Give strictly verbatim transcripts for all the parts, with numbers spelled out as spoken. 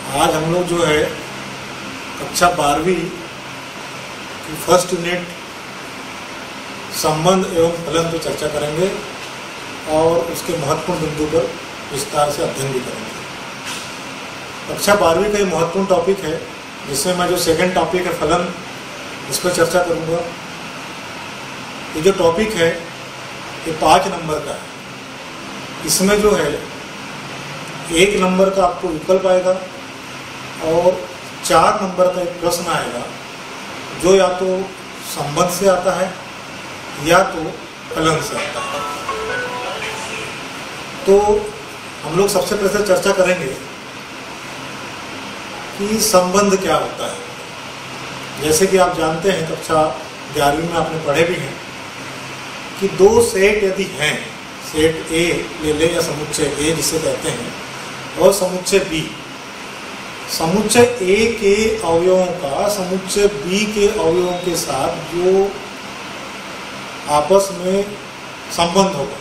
आज हम लोग जो है कक्षा बारहवीं की फर्स्ट यूनिट संबंध एवं फलन पर चर्चा करेंगे और उसके महत्वपूर्ण बिंदु पर विस्तार से अध्ययन भी करेंगे। कक्षा बारहवीं का एक महत्वपूर्ण टॉपिक है जिसमें मैं जो सेकंड टॉपिक है फलन, इस पर चर्चा करूंगा। ये जो टॉपिक है ये पाँच नंबर का है। इसमें जो है एक नंबर का आपको विकल्प आएगा और चार नंबर का एक प्रश्न आएगा जो या तो संबंध से आता है या तो फलन से आता है। तो हम लोग सबसे पहले चर्चा करेंगे कि संबंध क्या होता है। जैसे कि आप जानते हैं कक्षा ग्यारहवीं में आपने पढ़े भी हैं कि दो सेट यदि हैं, सेट ए ले ले या समुच्चय ए जिसे कहते हैं और समुच्चय बी, समुच्चय ए के अवयवों का समुच्चय बी के अवयवों के साथ जो आपस में संबंध होगा,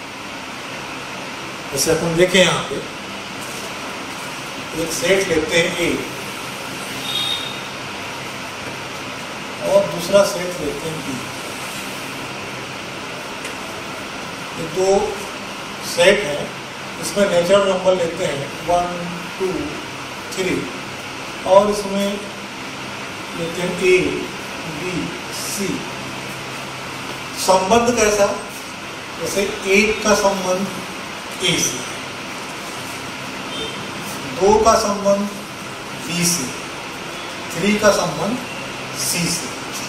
जैसे अपन देखें यहाँ पे एक सेट लेते हैं ए और दूसरा सेट लेते हैं बी। ये दो सेट हैं, इसमें नेचुरल नंबर लेते हैं वन टू थ्री और इसमें लेते हैं ए बी सी। संबंध कैसा? जैसे एक का संबंध ए से, दो का संबंध बी से, थ्री का संबंध सी से।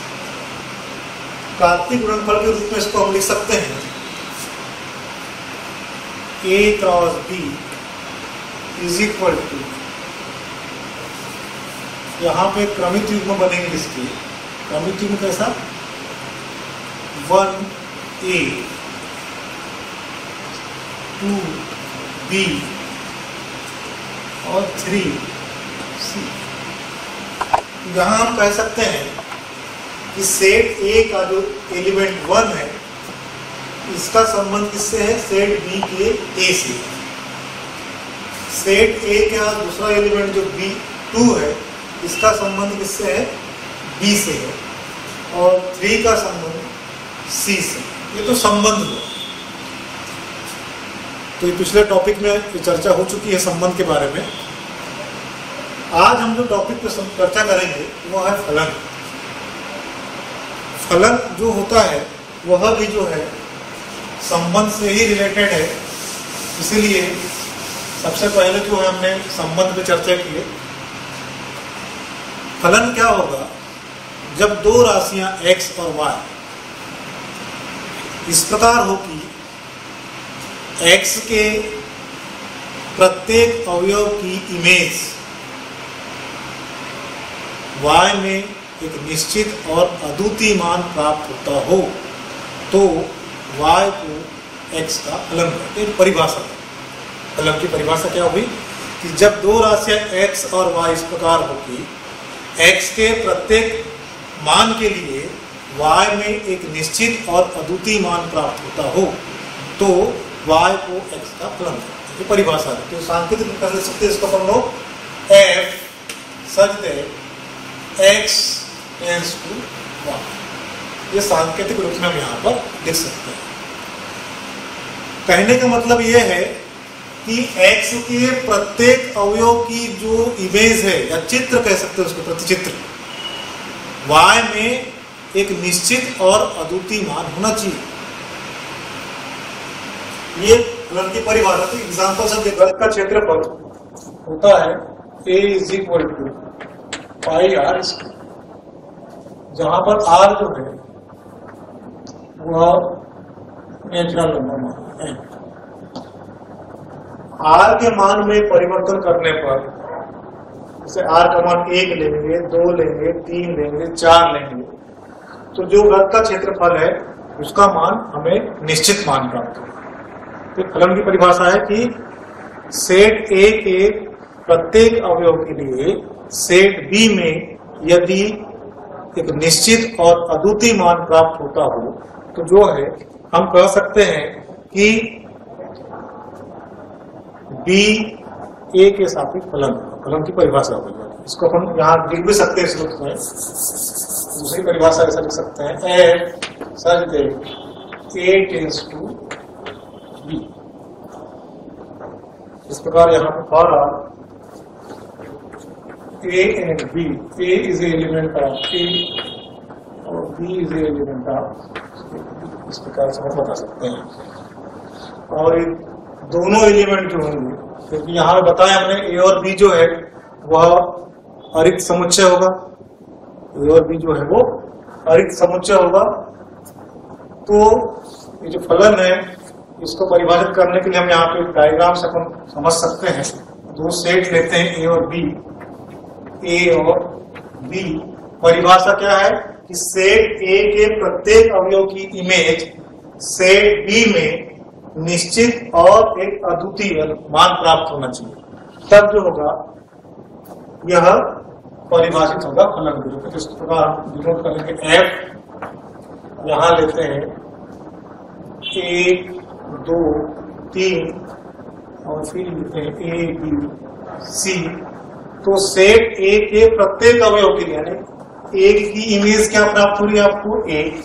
कार्तीक गुणनफल के रूप में इसको हम लिख सकते हैं A cross B is equal to, यहाँ पे क्रमिक युग्म बनेंगे इसके। क्रमिक युग्म कैसा? वन ए टू बी और थ्री सी। यहाँ हम कह सकते हैं कि सेट ए का जो एलिमेंट वन है इसका संबंध किससे है? सेट बी के ए से। सेट ए का दूसरा एलिमेंट जो बी टू है इसका संबंध किससे है? बी से है और थ्री का संबंध सी से। ये तो संबंध हुआ। तो ये पिछले टॉपिक में चर्चा हो चुकी है संबंध के बारे में। आज हम जो टॉपिक पे चर्चा करेंगे वो है फलन। फलन जो होता है वह भी जो है संबंध से ही रिलेटेड है। इसीलिए सबसे पहले जो है हमने संबंध पे चर्चा की है। फलन क्या होगा? जब दो राशियां x और y इस प्रकार हो कि x के प्रत्येक अवयव की इमेज y में एक निश्चित और अद्वितीय मान प्राप्त होता हो तो y को x का फलन कहते हैं। परिभाषा, फलन की परिभाषा क्या हुई कि जब दो राशियां x और y इस प्रकार हो कि x के प्रत्येक मान के लिए y में एक निश्चित और अद्वितीय मान प्राप्त होता हो तो y को x का फलन कहते हैं। परिभाषा है। तो सांकेतिक कर सकते हैं इसको अपन लोग f such that x tends to y। ये सांकेतिक रूप में हम यहाँ पर लिख सकते हैं। कहने का मतलब ये है कि x के प्रत्येक अवयव की जो इमेज है या चित्र कह सकते हैं उसको, प्रतिचित्र, y में एक निश्चित और अद्वितीय मान होना चाहिए। ये फलन की परिभाषा थी। एग्जाम्पल सब वृत्त का क्षेत्रफल होता है a is equal to pi r, जहां पर r जो है वह नेचुरल नंबर है। r के मान में परिवर्तन करने पर जैसे r का मान एक लेंगे, दो लेंगे, तीन लेंगे, चार लेंगे तो जो वृत्त का क्षेत्रफल है उसका मान हमें निश्चित मान प्राप्त होगा। तो फलन की परिभाषा है कि सेट ए के प्रत्येक अवयव के लिए सेट बी में यदि एक निश्चित और अद्वितीय मान प्राप्त होता हो तो जो है हम कह सकते हैं कि बी ए के सापेक्ष फलन होगा। फलन की परिभाषा होगी। इसको अपन यहाँ लिख भी सकते हैं इस रूप में, दूसरी परिभाषा ऐसा लिख सकते हैं, f such that A tends to B. इस प्रकार यहाँ पे for A and B, A is a element of A और B is a element of, इस प्रकार से हम बता सकते हैं। और ये दोनों एलिमेंट जो होंगे, क्योंकि तो यहाँ बताया हमने ए और बी जो है वह अरिक्त समुच्चय होगा, ए और बी जो है वो अरिक्त समुच्चय होगा। तो ये जो फलन है इसको परिभाषित करने के लिए हम यहाँ पे डायग्राम से अपन समझ सकते हैं। दो सेट लेते हैं ए और बी, ए और बी, परिभाषा क्या है कि सेट ए के प्रत्येक अवयव की इमेज सेट बी में निश्चित और एक अद्वितीय मान प्राप्त होना चाहिए, तब जो होगा यह परिभाषित होगा फलन के रूप में। इस प्रकार हम डिनोट करेंगे एफ, यहां लेते हैं एक दो तीन और फिर लेते हैं ए बी सी। तो सेट ए के प्रत्येक अवयव के लिए यानी एक की इमेज क्या प्राप्त हो रही है आपको, एक,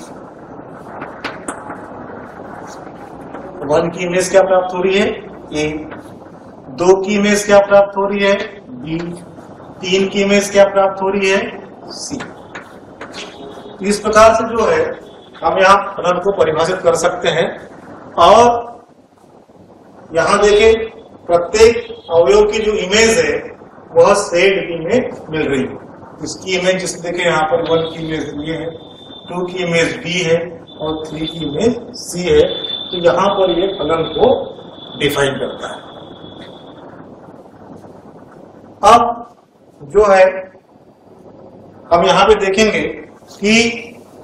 वन की इमेज क्या प्राप्त हो रही है, ए, दो की इमेज क्या प्राप्त हो रही है, बी, तीन की इमेज क्या प्राप्त हो रही है, सी। इस प्रकार से जो है हम यहाँ फलन को परिभाषित कर सकते हैं। और यहां देखें प्रत्येक अवयव की जो इमेज है वह सेट बी में मिल रही है। इसकी इमेज जिस देखें यहाँ पर वन की इमेज ये है, टू की इमेज बी है और थ्री की इमेज सी है। तो यहाँ पर ये फलन को डिफाइन करता है। अब जो है हम यहां पे देखेंगे कि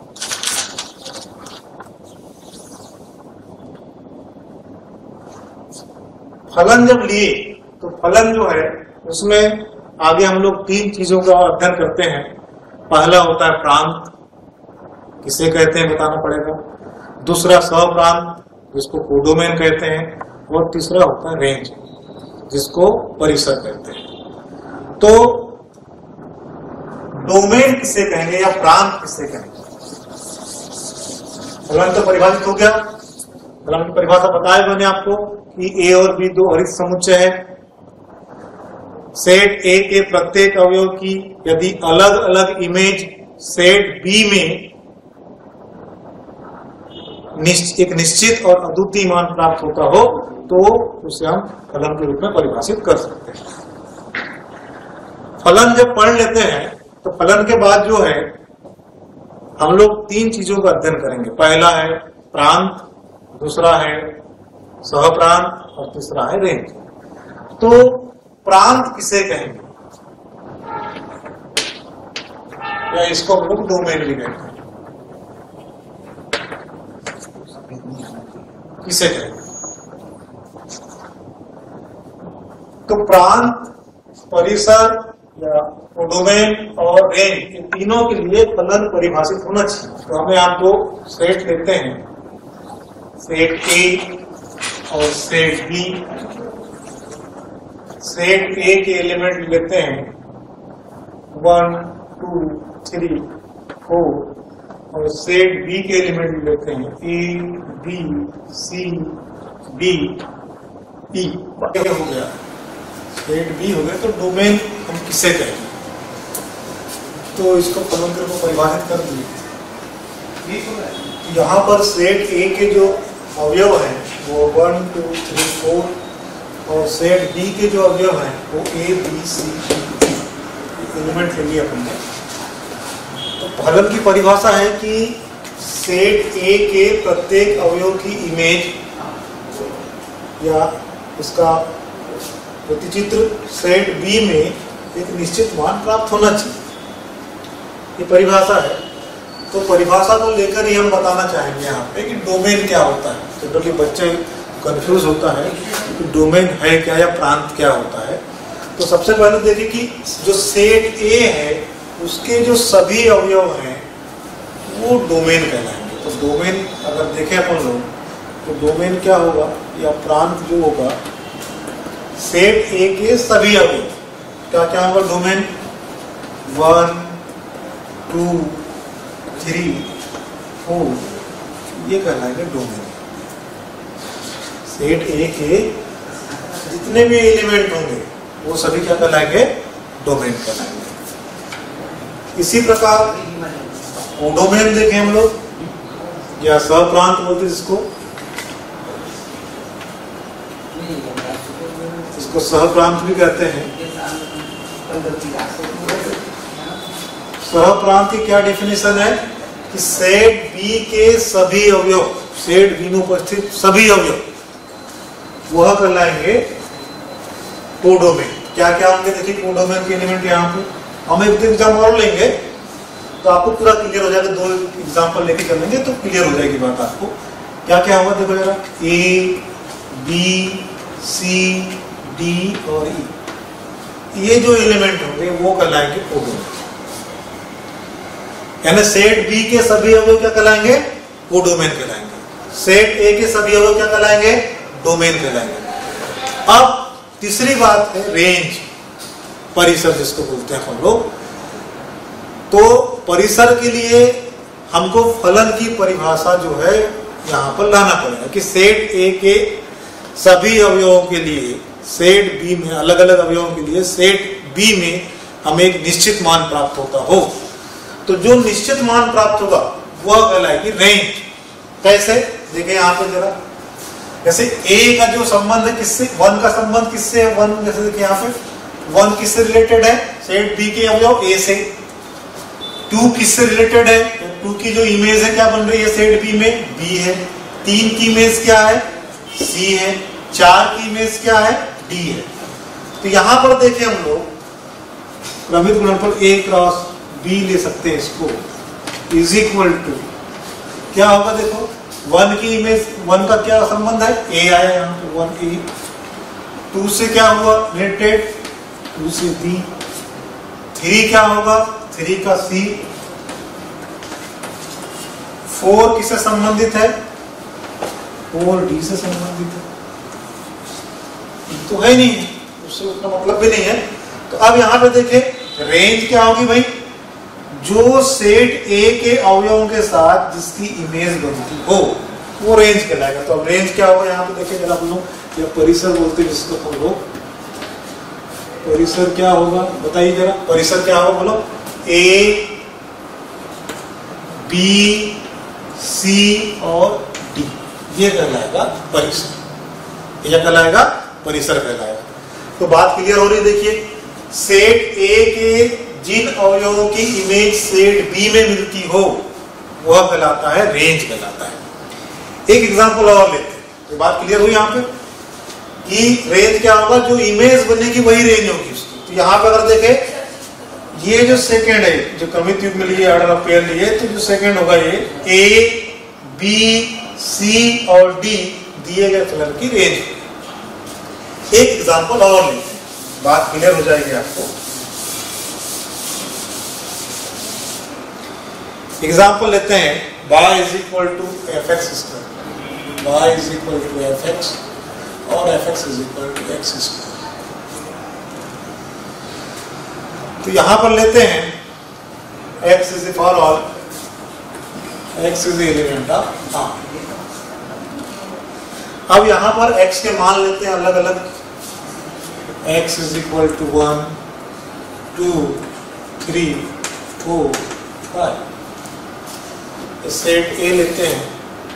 फलन जब लिए तो फलन जो है उसमें आगे हम लोग तीन चीजों का अध्ययन करते हैं। पहला होता है प्रांत, किसे कहते हैं बताना पड़ेगा। दूसरा सहप्रांत, जिसको कोडोमेन कहते हैं। और तीसरा होता है रेंज, जिसको परिसर कहते हैं। तो डोमेन किसे कहेंगे या प्रांत किसे कहेंगे? फलन तो परिभाषित हो गया। फलन की परिभाषा बताया मैंने आपको कि ए और बी दो अरिक्त समुच्चय है। सेट ए के प्रत्येक अवयव की यदि अलग अलग इमेज सेट बी में निश्च, एक निश्चित और अद्वितीय मान प्राप्त होता हो तो उसे हम फलन के रूप में परिभाषित कर सकते हैं। फलन जब पढ़ लेते हैं तो फलन के बाद जो है हम लोग तीन चीजों का अध्ययन करेंगे। पहला है प्रांत, दूसरा है सहप्रांत और तीसरा है रेंज। तो प्रांत किसे कहेंगे या इसको हम लोग डोमेन भी कहते हैं। किसे कहेंगे? तो प्रांत, परिसर या डोमेन और रेंज, इन तीनों के लिए फलन परिभाषित होना चाहिए। तो हमें आप दो सेट लेते हैं, सेट ए और सेट बी। सेट ए के एलिमेंट लेते हैं वन टू थ्री फोर और सेट बी के एलिमेंट लेते हैं ए बी सी डी ई। हो गया सेट बी हो गया। तो डोमेन हम किसे कहेंगे? तो इसको फलन के रूप में परिभाषित कर दिए। यहाँ पर सेट ए के जो अवयव हैं वो वन टू थ्री फोर और सेट बी के जो अवयव हैं वो ए बी सी एलिमेंट ले लिए अपन ने। तो फलन की परिभाषा है कि सेट ए के प्रत्येक अवयव की इमेज या इसका प्रतिचित्र सेट बी में एक निश्चित मान प्राप्त होना चाहिए। ये परिभाषा है। तो परिभाषा को लेकर ही हम बताना चाहेंगे यहाँ पे कि डोमेन क्या होता है। जनरली तो बच्चे कंफ्यूज होता है कि डोमेन है क्या या प्रांत क्या होता है। तो सबसे पहले देखिए कि जो सेट ए है उसके जो सभी अवयव हैं वो डोमेन कहलाएंगे। तो डोमेन अगर देखें अपन लोग तो डोमेन क्या होगा या प्रांत जो होगा सेट ए के सभी अवयव क्या क्या होगा domain one two three four ये कहलाएंगे डोमेन। सेट ए के जितने भी एलिमेंट होंगे वो सभी क्या कहलाएंगे डोमेन कहलाएंगे। इसी प्रकार डोमेन देखें हम लोग या सहप्रांत बोलते जिसको इसको सहप्रांत भी कहते हैं। सहप्रांत की क्या डेफिनेशन है कि सेट बी के सभी अवयव सेट बी में उपस्थित सभी अवयव वह कहलाएंगे कोडोमेन। क्या क्या होंगे देखिए कोडोमेन के एलिमेंट यहाँ पे हम एक एग्जाम्पल और लेंगे तो आपको पूरा क्लियर हो जाएगा। दो एग्जाम्पल लेके चलेंगे तो क्लियर हो जाएगी बात आपको। क्या क्या होगा देखो जरा ए बी सी डी और ई ये जो एलिमेंट होंगे वो कहलाएंगे कोडोमेन। यानी सेट बी के सभी अवयव क्या कहलाएंगे कोडोमेन कहलाएंगे। सेट ए के सभी अवयव क्या कहलाएंगे डोमेन कहलाएंगे। अब तीसरी बात है रेंज परिसर जिसको बोलते हैं हम लोग। तो परिसर के लिए हमको फलन की परिभाषा जो है यहाँ पर लाना पड़ेगा कि सेट ए के सभी अवयवों के लिए सेट बी में अलग अलग अवयवों के लिए सेट बी में हमें एक निश्चित मान प्राप्त होता हो तो जो निश्चित मान प्राप्त होगा वह कहलाएगी रेंज। कैसे देखिए यहाँ पे जरा जैसे ए का जो संबंध है किससे वन का संबंध किससे है वन जैसे देखिए यहाँ पे वन किससे रिलेटेड है सेट बी के अवयव ए से। टू किससे रिलेटेड है टू की जो इमेज है क्या बन रही है सेट बी में बी है। तीन की इमेज क्या है सी है। चार की इमेज क्या है डी है। तो यहां पर देखें हम लोग क्रमिक गुणनफल ए क्रॉस बी ले सकते हैं इसको इज इक्वल टू क्या होगा देखो वन की इमेज वन का क्या संबंध है ए आया यहाँ पे वन ए। टू से क्या हुआ रिलेटेड टू से बी। थ्री क्या होगा थ्री का सी। फोर किससे संबंधित है फोर डी से संबंधित है। तो है नहीं है उससे उतना मतलब भी नहीं है। तो अब यहाँ पे देखें रेंज क्या होगी भाई जो सेट ए के अवयवों के साथ जिसकी इमेज बनती हो वो रेंज कहलाएगा। तो अब रेंज क्या होगा यहाँ पे देखिए जरा हम लोग या परिसर बोलते हैं जिसको हम लोग परिसर क्या होगा बताइए जरा परिसर क्या होगा बोलो ए बी सी और डी ये कहलाएगा परिसर। ये कहलाएगा परिसर कहलाएगा। तो बात क्लियर हो रही है। देखिए सेट ए के जिन अवयवों की इमेज सेट बी में मिलती हो वह कहलाता है रेंज कहलाता है। एक एग्जांपल और लेते हैं तो बात क्लियर हुई यहाँ पे कि रेंज क्या होगा जो इमेज बनेगी वही रेंज होगी उसकी। तो यहाँ पे अगर देखें ये जो सेकंड है जो क्रमिक युग्म में लिए ऑर्डर ऑफ पेयर लिए तो जो सेकंड होगा ये ए बी सी और डी दिए गए फलन की रेंज। एक एग्जांपल और लेते हैं बात क्लियर हो जाएगी आपको। एग्जाम्पल लेते हैं y is equal to f x square y is equal to f x और f x is equal to x square. तो यहां पर लेते हैं x is for all x is element of R. अब यहां पर x के मान लेते हैं अलग अलग x is equal to one two three four five. Set A लेते हैं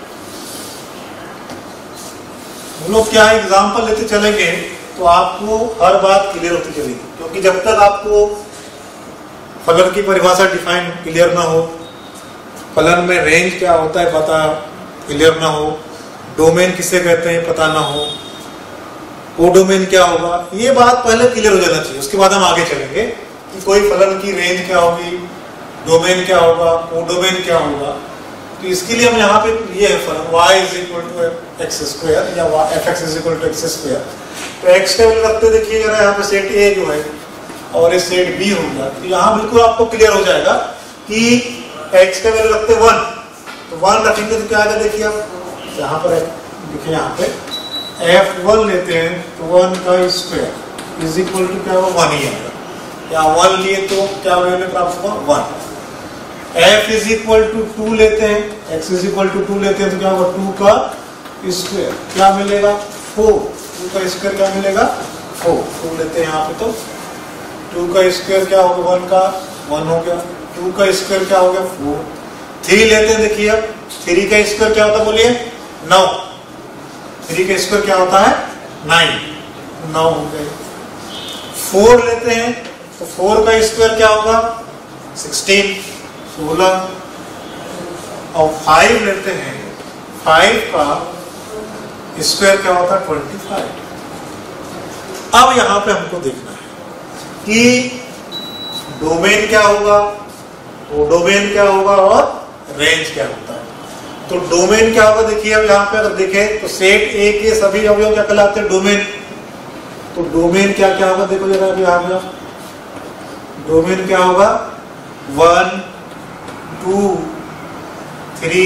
हम लोग क्या एग्जांपल लेते चलेंगे तो आपको हर बात क्लियर होती चलेगी क्योंकि जब तक आपको फलन की परिभाषा डिफाइन क्लियर ना हो फलन में रेंज क्या होता है पता क्लियर ना हो डोमेन किसे कहते हैं पता ना हो कोडोमेन क्या होगा ये बात पहले क्लियर हो जाना चाहिए। उसके बाद हम आगे चलेंगे कि कोई फलन की रेंज क्या होगी डोमेन क्या होगा कोडोमेन क्या होगा। तो इसके लिए हम यहाँ पे ये है फलन y is equal to x square या f x is equal to x square. तो x के वैल्यू रखते देखिए जरा यहाँ पे सेट ए जो है और ये सेट बी होगा। तो यहाँ बिल्कुल आपको क्लियर हो जाएगा कि x के वैल्यू रखते वन तो वन रखेंगे तो क्या आएगा देखिए आप यहाँ पर देखिए यहाँ पे एफ वन लेते हैं तो वन का स्क्वायर इज इक्वल टू क्या होगा वन ही आएगा। या वन लिए तो क्या वैल्यू प्राप्त होगा one. f is equal to two लेते हैं, x is equal to two लेते हैं तो क्या होगा टू का स्क्वायर क्या मिलेगा फोर, टू का स्क्वायर क्या मिलेगा फोर, टू लेते हैं यहाँ पे तो टू का स्क्वायर क्या होगा वन का वन हो गया, टू का स्क्वायर क्या हो गया फोर। थ्री लेते हैं, देखिए अब थ्री का स्क्वायर क्या होता है बोलिए नौ, थ्री का स्क्वायर क्या होता है नाइन, नौ हो गए। फोर लेते हैं तो फोर का स्क्वायर क्या होगा सिक्सटीन, सोलह। और फाइव लेते हैं, फाइव का स्क्वायर क्या होता है ट्वेंटी फाइव। अब यहां पे हमको देखना है कि डोमेन क्या होगा, वो डोमेन क्या होगा और रेंज क्या होता है। तो डोमेन क्या होगा, देखिए अब यहाँ पे अगर देखें तो सेट ए के सभी अवयव क्या कहलाते हैं डोमेन। तो डोमेन क्या क्या होगा देखो जरा अभी यहाँ पे, डोमेन क्या होगा वन टू थ्री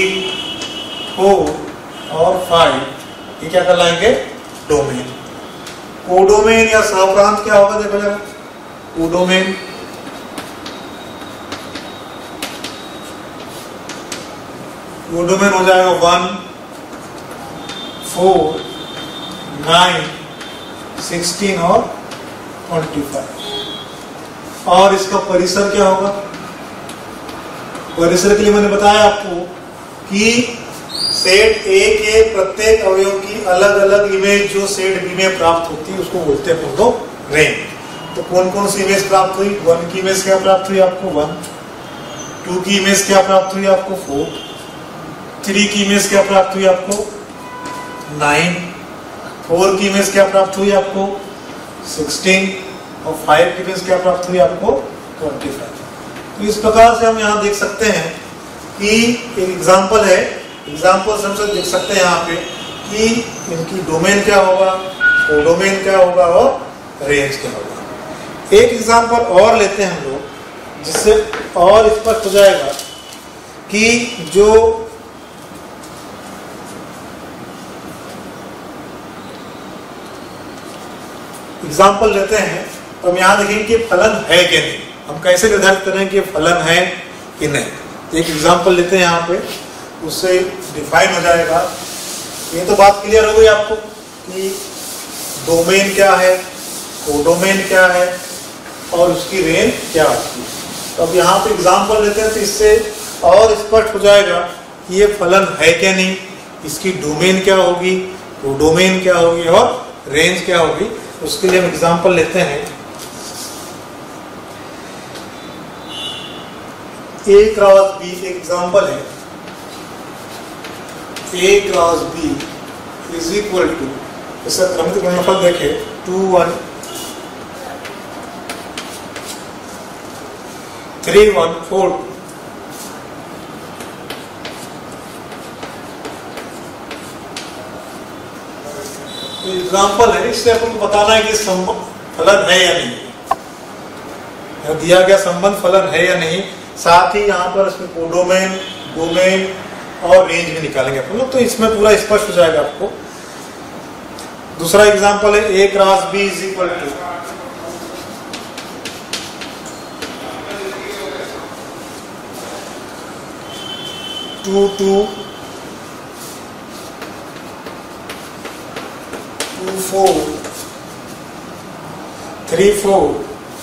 फोर और फाइव, ये क्या कहलाएंगे डोमेन। कोडोमेन या सहप्रांत क्या होगा देखो जरा, कोडोमेन कोडोमेन हो जाएगा वन फोर नाइन सिक्सटीन और ट्वेंटी फाइव। और इसका परिसर क्या होगा, परिसर के लिए मैंने बताया आपको कि सेट ए के प्रत्येक अवयव की अलग अलग इमेज जो सेट बी में प्राप्त होती है उसको बोलते हैं अपन तो रेंज। तो कौन कौन सी इमेज प्राप्त हुई, वन की इमेज क्या प्राप्त हुई आपको वन, टू की इमेज क्या प्राप्त हुई आपको फोर, थ्री की इमेज क्या प्राप्त हुई आपको नाइन, फोर की इमेज क्या प्राप्त हुई आपको सिक्सटीन और फाइव की इमेज क्या प्राप्त हुई आपको ट्वेंटी फाइव। तो इस प्रकार से हम यहाँ देख सकते हैं कि एक एग्जांपल है, एग्जांपल से हम देख सकते हैं यहाँ पे कि इनकी डोमेन क्या होगा, कोडोमेन क्या होगा और रेंज क्या होगा। एक एग्जांपल और लेते हैं हम लोग जिससे और स्पष्ट हो जाएगा कि जो एग्जाम्पल लेते हैं तो हम यहाँ देखेंगे कि फलन है कि नहीं। हम कैसे निर्धारित करें कि फलन है कि नहीं। एक एग्जाम्पल लेते हैं यहाँ पे, उससे डिफाइन हो जाएगा। ये तो बात क्लियर हो गई आपको कि डोमेन क्या है, कोडोमेन क्या है और उसकी रेंज क्या होती है। तो अब यहाँ पे एग्जाम्पल लेते हैं तो इससे और स्पष्ट हो जाएगा कि ये फलन है क्या नहीं, इसकी डोमेन क्या होगी, कोडोमेन क्या होगी और रेंज क्या होगी। उसके लिए हम एग्जाम्पल लेते हैं। ए क्रॉस बी एक एग्जाम्पल है, A cross B is equal to, इसका क्रमिक गुणनफल देखें two one three one four two. Example है, इससे अपन को बताना है कि फलन है या नहीं, दिया गया संबंध फलन है या नहीं। साथ ही यहाँ पर इसमें कोडोमेन, डोमेन और रेंज भी निकालेंगे अपन लोग, तो इसमें पूरा स्पष्ट हो जाएगा आपको। दूसरा एग्जाम्पल है A cross B is equal to two two two four three four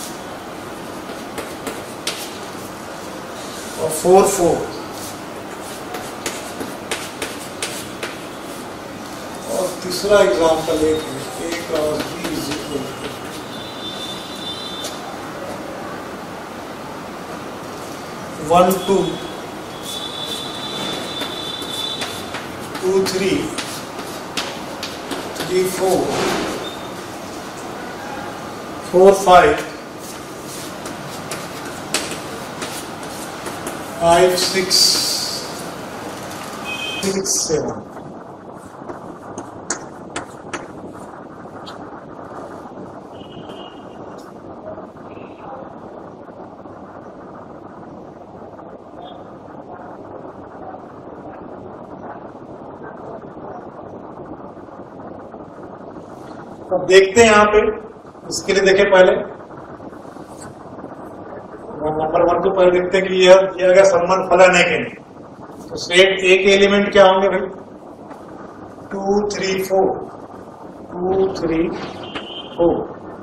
और फोर फोर। और तीसरा एग्जाम्पल एक है A cross B is equal to one two two three three four four five five six six seven. अब देखते हैं यहाँ पे, इसके लिए देखें पहले नंबर वन को पहले देखते हैं कि यह दिया गया संबंध फलन है कि नहीं। तो सेट ए के एलिमेंट क्या होंगे भाई? Two three four, two three four.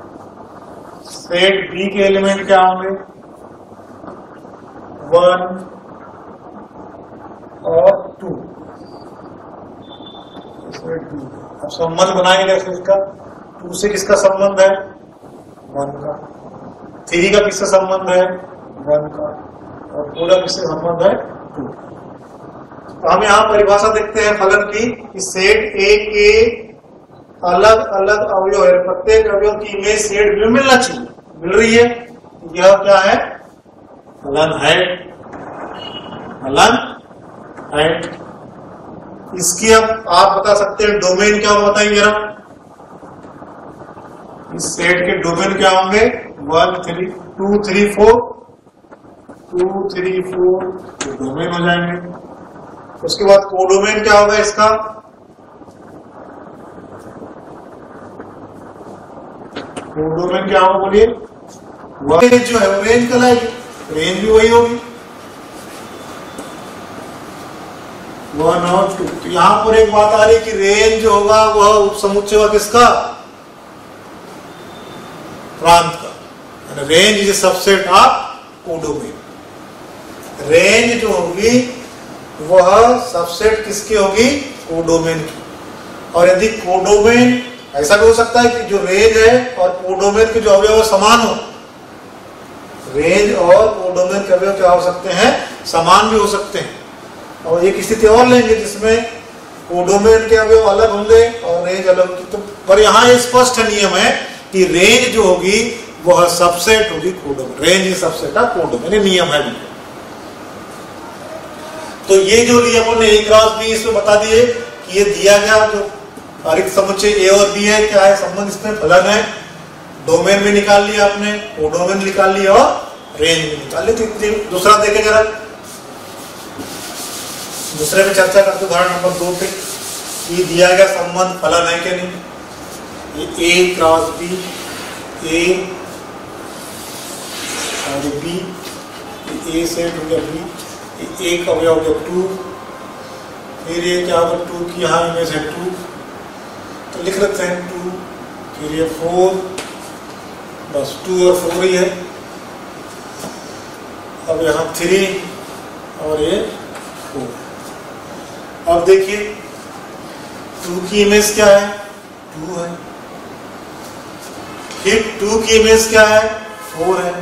Set B के एलिमेंट क्या होंगे? वन और टू। सेट बी अब संबंध बनाएंगे इसका। टू से किसका संबंध है? वन का। थ्री का किससे संबंध है? वन का। और टू का किससे संबंध है? टू। तो हम यहाँ परिभाषा देखते हैं फलन की कि सेट ए के अलग अलग अवयव है, प्रत्येक अवयव की इमेज सेट बी में मिलना चाहिए। मिल रही है, यह क्या है? फलन है। फलन है। इसकी अब आप बता सकते हैं डोमेन क्या होगा? बताइए जरा। इस सेट के डोमेन क्या होंगे? One three two three four, two three four तो डोमेन हो जाएंगे। उसके बाद कोडोमेन क्या होगा इसका? कोडोमेन क्या होगा बोलिए? रेंज जो है वो रेंज कहलाएगी, रेंज भी वही होगी वन और टू। तो यहां पर एक बात आ रही है कि रेंज जो होगा वह उपसमुच्चय होगा किसका? प्रांत का। Range is a subset of codomain. Range जो होगी वह सबसेट किसकी होगी? कोडोमेन की। और यदि कोडोमेन ऐसा भी हो सकता है कि जो रेंज है और कोडोमेन के जो अवयव समान हो, रेंज और कोडोमेन के अवयव क्या हो सकते हैं? समान भी हो सकते हैं। और एक स्थिति और लेंगे जिसमें कोडोमेन के अवयव अलग होंगे और रेंज अलग होगी। तो पर यहाँ ये स्पष्ट नियम है कि रेंज जो होगी वह सबसेट होगी codomain. Range is subset of codomain, ये नियम है। तो ये जो नियमों ने ए क्रॉस बी इसमें बता दिए कि ये दिया गया जो रिक्त समुच्चय ए और बी है, क्या है संबंध इसमें? फलन है। डोमेन भी निकाल लिया आपने, कोडोमेन निकाल लिया और रेंज भी निकाल लिया। तो दूसरा देखें जरा, दूसरे में चर्चा करते उदाहरण नंबर दो पे। ये दिया गया संबंध फलन है क्या नहीं? ये ए क्रॉस बी, ए और बी, ए सेट हो गया बी, एक अवयव हो गया टू, फिर ये क्या होगा? टू की यहाँ इमेज है टू, तो लिख लेते हैं टू, फिर ये फोर, बस टू और फोर ही है। अब यहाँ थ्री और ये फोर। अब देखिए टू की इमेज क्या है? टू है। फिर टू की इमेज क्या है? फोर है।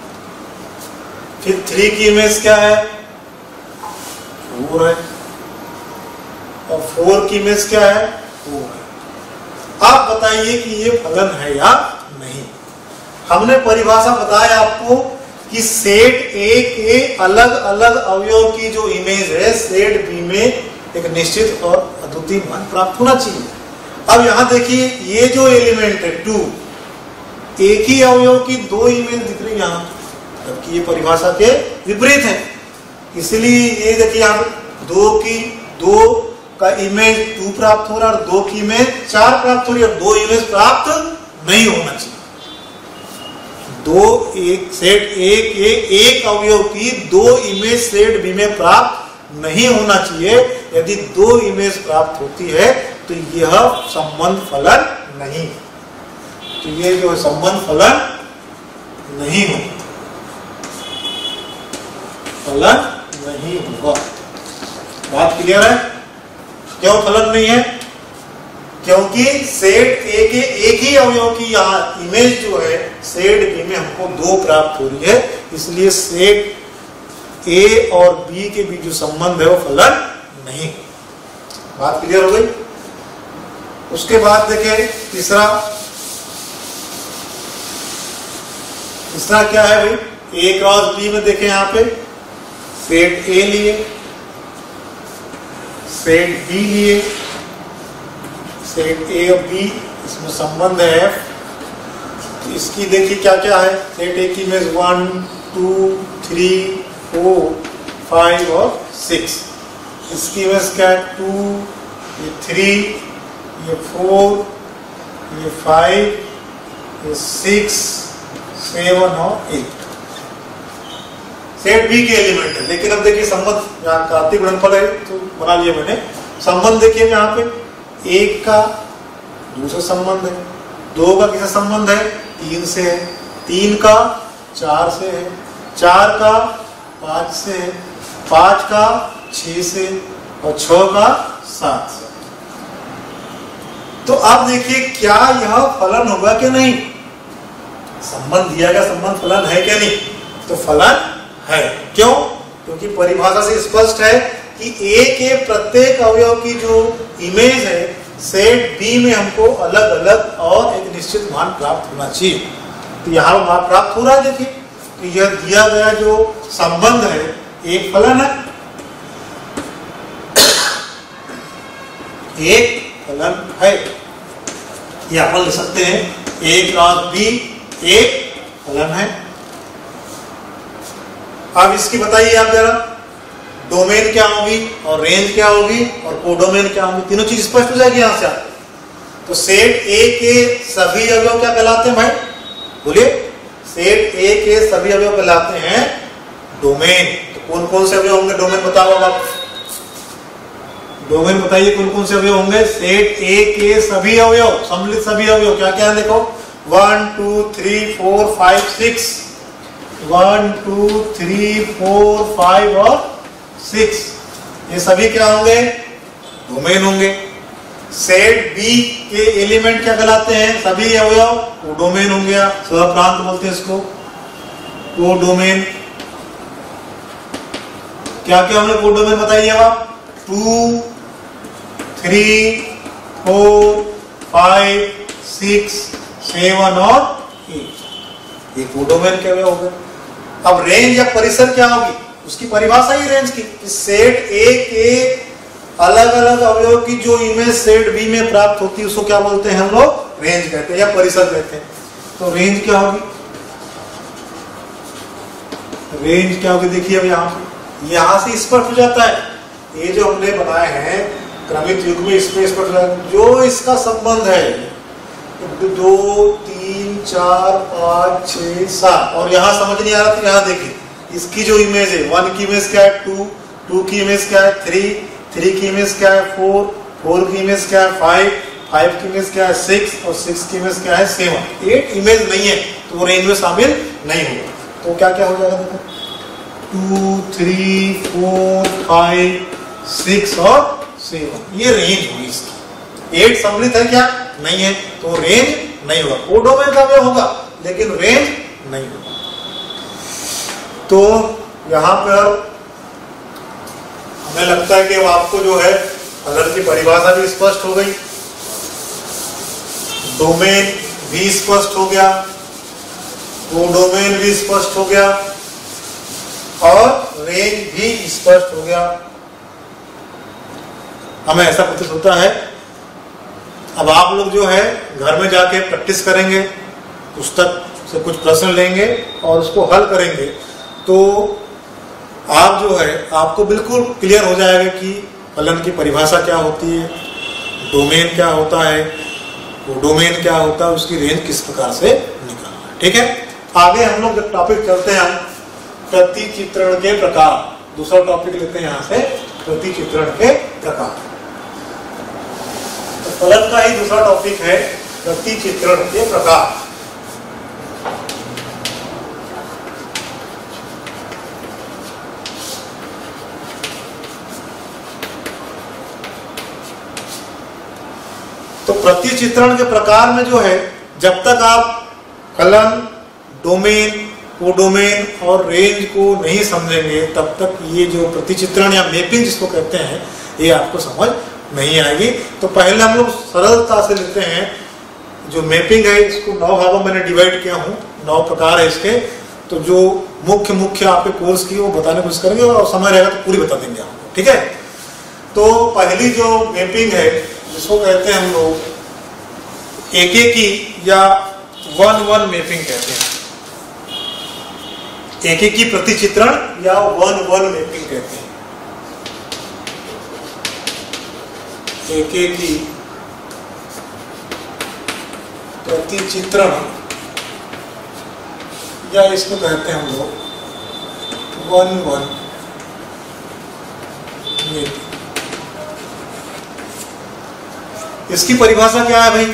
फिर थ्री की इमेज क्या है? फोर है। और फोर की इमेज क्या है? फोर है। आप बताइए कि ये फलन है या नहीं। हमने परिभाषा बताया आपको कि सेट ए के अलग अलग अवयव की जो इमेज है सेट बी में एक निश्चित और अद्वितीय मान प्राप्त होना चाहिए। अब यहां देखिए ये जो एलिमेंट है टू, एक ही अवयव की दो इमेज दिख रही है यहां, जबकि ये परिभाषा के विपरीत है। इसलिए ये देखिए यहां दो की दो का इमेज टू प्राप्त हो रहा है और दो की इमेज चार प्राप्त हो रही है और दो इमेज प्राप्त नहीं होना चाहिए। दो एक सेट ए के एक अवयव की दो इमेज सेट बी में प्राप्त नहीं होना चाहिए। यदि दो इमेज प्राप्त होती है तो यह संबंध फलन नहीं, तो ये जो संबंध फलन नहीं होगा, फलन नहीं होगा। बात क्लियर है? क्यों फलन नहीं है? क्योंकि सेट ए के एक ही अवयव की यहाँ इमेज जो है सेट बी में हमको दो प्राप्त हो रही है, इसलिए सेट ए और बी के बीच जो संबंध है वो फलन नहीं। बात क्लियर हो गई? उसके बाद देखें तीसरा, तीसरा क्या है भाई? ए क्रॉस बी में देखें यहाँ पे सेट ए लिए, सेट बी लिए, सेट ए और बी इसमें संबंध है। तो इसकी देखिए क्या क्या है? सेट ए की image one two three four five और सिक्स। इसकी इमेज क्या है? टू, ये थ्री, ये फोर, ये फाइव, ये सिक्स, सेवन और एट। सेट बी के एलिमेंट है। लेकिन अब देखिए संबंध, यहाँ कार्तिक गुणनफल है तो बना लिया मैंने। संबंध देखिए यहाँ पे एक का दूसरा संबंध है, दो का किससे संबंध है, तीन से है, तीन का चार से है, चार का पांच से है, पांच का छह से और छह का सात से। तो अब देखिए क्या यह फलन होगा कि नहीं, संबंध दिया गया संबंध फलन है क्या नहीं, तो फलन है। क्यों? क्योंकि परिभाषा से स्पष्ट है कि ए के प्रत्येक अवयव की जो इमेज है सेट बी में हमको अलग अलग और एक निश्चित मान प्राप्त होना चाहिए। तो यहाँ मान प्राप्त हो रहा है। देखिए तो यह दिया गया जो संबंध है एक फलन है, एक फलन है। ये अपन लिख सकते हैं ए क्रॉस बी एक फलन है। अब इसकी बताइए आप जरा, डोमेन क्या होगी और रेंज क्या होगी और कोडोमेन क्या होगी, तीनों चीज स्पष्ट हो जाएगी यहां से आपको। तो सेट ए के सभी अवयव क्या कहलाते हैं भाई, बोलिए। सेट ए के सभी अवयव कहलाते हैं डोमेन। तो कौन कौन से अवयव होंगे डोमेन बताओ आप, डोमेन बताइए कौन कौन से अवयव होंगे। सेट ए के सभी अवयव, सम्मिलित सभी अवयव क्या क्या है, देखो one two three four five six, one two three four five और सिक्स, ये सभी क्या होंगे, डोमेन होंगे। सेट बी के एलिमेंट क्या कहलाते हैं, सभी अवयव कोडोमेन होंगे। सहप्रांत बोलते हैं इसको, कोडोमेन। क्या क्या होंगे कोडोमेन बताइए आप, two three four five six seven और एट, ये कोडोमेन के अवयव हो गए। अब रेंज या परिसर क्या होगी, उसकी परिभाषा ही रेंज की। सेट ए के अलग अलग अवयव की जो इमेज सेट बी में प्राप्त होती है उसको क्या बोलते हैं हम लोग, रेंज कहते हैं या परिसर कहते हैं। तो रेंज क्या होगी, रेंज क्या होगी देखिए अब यहाँ यहाँ से स्पष्ट हो जाता है। ये जो हमने बनाए हैं क्रमित युग में, इसमें स्पष्ट हो जाता है जो इसका संबंध है दो तीन चार पाँच छह सात। और यहाँ समझ नहीं आ रहा तो यहाँ देखिए इसकी जो इमेज है, वन की इमेज क्या है टू, टू की इमेज क्या है थ्री, थ्री की इमेज क्या है फोर, फोर की इमेज क्या है फाइव, फाइव की इमेज क्या है सिक्स और सिक्स की इमेज क्या है सेवन। एट इमेज नहीं है तो वो रेंज में शामिल नहीं होगा। तो क्या क्या हो जाएगा देखो, two three four five six और सेवन, ये रेंज होगी इसकी। एट सम्मिलित है क्या, नहीं है, तो रेंज नहीं होगा। कोडोमेन का अवयव होगा लेकिन रेंज नहीं होगा। तो यहाँ पर हमें लगता है कि आपको जो है फलन की परिभाषा भी स्पष्ट हो गई, डोमेन भी स्पष्ट हो गया, कोडोमेन भी स्पष्ट हो गया और रेंज भी स्पष्ट हो गया। हमें ऐसा प्रतीत होता है। अब आप लोग जो है घर में जाके प्रैक्टिस करेंगे, पुस्तक से कुछ प्रश्न लेंगे और उसको हल करेंगे, तो आप जो है आपको बिल्कुल क्लियर हो जाएगा कि फलन की परिभाषा क्या होती है, डोमेन क्या होता है, वो डोमेन क्या होता है, उसकी रेंज किस प्रकार से निकालना है। ठीक है, आगे हम लोग टॉपिक चलते हैं हम प्रतिचित्रण के प्रकार। दूसरा टॉपिक लेते हैं यहाँ से, प्रतिचित्रण के प्रकार। तो फलन का ही दूसरा टॉपिक है प्रतिचित्रण के प्रकार। तो प्रतिचित्रण के प्रकार में जो है, जब तक आप फलन, डोमेन, कोडोमेन और रेंज को नहीं समझेंगे तब तक ये जो प्रतिचित्रण या मैपिंग जिसको कहते हैं ये आपको समझ नहीं आएगी। तो पहले हम लोग सरलता से लेते हैं जो मैपिंग है, इसको नौ भागों में मैंने डिवाइड किया हूँ, नौ प्रकार है इसके। तो जो मुख्य मुख्य आपके कोर्स की वो बताने की कोशिश करेंगे और समय रहेगा तो पूरी बता देंगे आपको। ठीक है, तो पहली जो मैपिंग है जिसको कहते हैं हम लोग एक एक की या वन वन मैपिंग कहते हैं। एक एक की प्रतिचित्रण या वन वन मैपिंग कहते हैं। एक एक की प्रतिचित्रण या इसको कहते हैं हम लोग वन वन मैपिंग। इसकी परिभाषा क्या है भाई?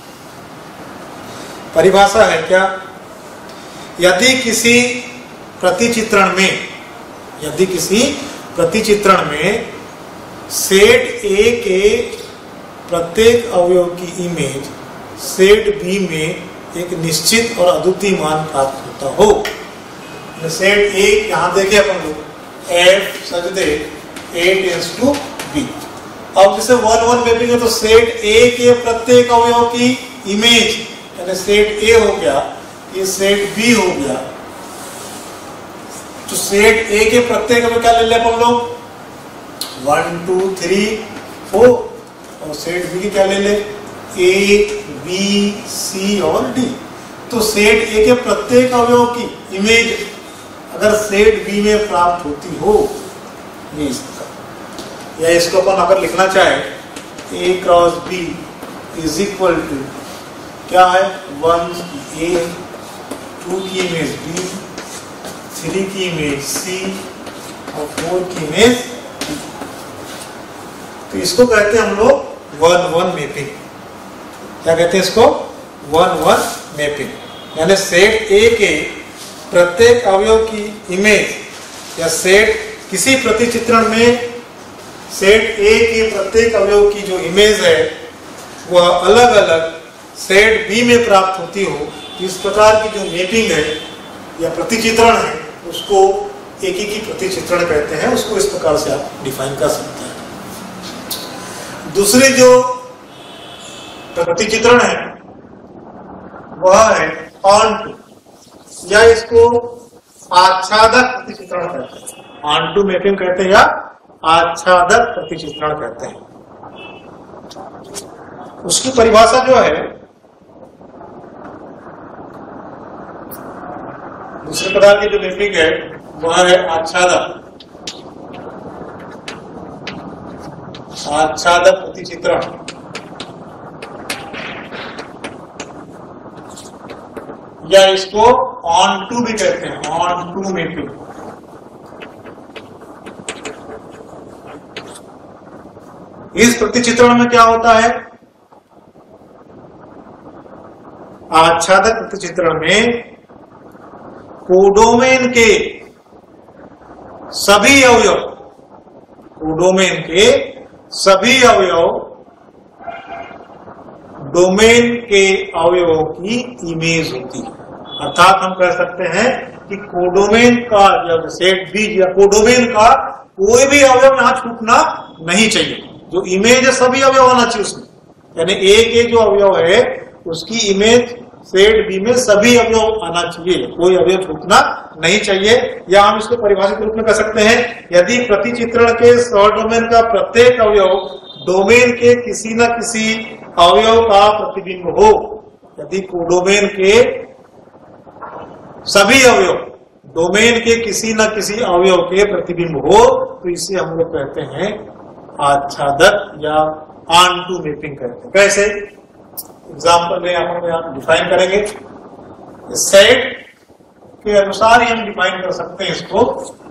परिभाषा है क्या, यदि किसी प्रतिचित्रण में यदि किसी प्रतिचित्रण में सेट ए के प्रत्येक अवयव की इमेज सेट बी में एक निश्चित और अद्वितीय मान प्राप्त होता हो। सेट ए यहां देखे अपन लोग f such that A tends to B. अब जैसे वन वन मैपिंग है तो सेट ए के प्रत्येक अवयव की इमेज यानी सेट ए हो गया, ये सेट बी हो गया, तो सेट ए के प्रत्येक अवयव क्या ले ले अपन लोग, वन टू थ्री फोर, और सेट बी की क्या ले ले, ए बी सी और डी। तो सेट ए के प्रत्येक अवयव की इमेज अगर सेट बी में प्राप्त होती हो, ये इसका, या इसको अपन अगर लिखना चाहे A cross B is equal to क्या है, वन की ए, टू की इमेज बी, थ्री की इमेज सी और फोर की इमेज डी। तो इसको कहते हैं हम लोग वन वन मैपिंग। क्या कहते हैं इसको, वन वन मैपिंग। यानी सेट ए के प्रत्येक अवयव की इमेज या सेट किसी प्रतिचित्रण में सेट ए के प्रत्येक अवयव की जो इमेज है वह अलग अलग सेट बी में प्राप्त होती हो, इस प्रकार की जो मैपिंग है या प्रतिचित्रण है उसको एक ही की प्रतिचित्रण कहते हैं। उसको इस प्रकार से आप डिफाइन कर सकते हैं। दूसरी जो प्रतिचित्रण है वह है ऑन टू, या इसको आच्छादक प्रतिचित्रण कहते हैं। ऑन टू मैपिंग कहते हैं या आच्छादक प्रतिचित्रण कहते हैं। उसकी परिभाषा जो है, दूसरे प्रकार की जो मैपिंग है वह है आच्छादक आच्छादक प्रतिचित्रण। या इसको ऑन टू भी कहते हैं, ऑन टू मैपिंग। इस प्रतिचित्रण में क्या होता है, आच्छादक प्रतिचित्रण में कोडोमेन के सभी अवयव कोडोमेन के सभी अवयव डोमेन के अवयवों की इमेज होती है। अर्थात हम कह सकते हैं कि कोडोमेन का जब सेट बी या कोडोमेन का कोई भी अवयव यहां छूटना नहीं चाहिए। जो इमेज है सभी अवयव होना चाहिए उसमें, यानी ए के जो अवयव है उसकी इमेज सेट बी में सभी अवयव आना चाहिए, कोई अवयव छूटना नहीं चाहिए। या हम इसको परिभाषित रूप में कह सकते हैं, यदि प्रतिचित्रण के सडोमेन का प्रत्येक अवयव डोमेन के किसी न किसी अवयव का प्रतिबिंब हो, यदि कोडोमेन के सभी अवयव डोमेन के किसी न किसी अवयव के प्रतिबिंब हो, तो इसे हम लोग कहते हैं आच्छादक या ऑन टू मैपिंग कहते हैं। कैसे, एग्जाम्पल में हम यहाँ डिफाइन करेंगे, सेट के अनुसार ही हम डिफाइन कर सकते हैं इसको।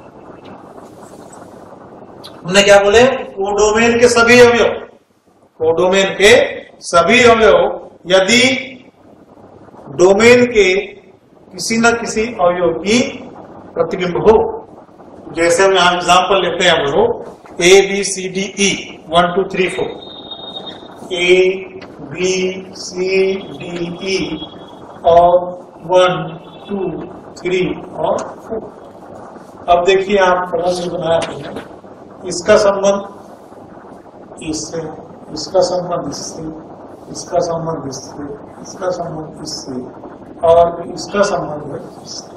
हमने क्या बोले, कोडोमेन के सभी अवयव कोडोमेन के सभी अवयव यदि डोमेन के किसी न किसी अवयव की प्रतिबिंब हो, जैसे हम यहाँ एग्जाम्पल लेते हैं, हम लोग A B C D E one two three four, A B C D E और वन टू थ्री और फोर। अब देखिए आप प्रश्न बनाया है, इसका संबंध इससे, इसका संबंध इससे, इसका संबंध इससे, इसका संबंध इससे और इसका संबंध है इससे।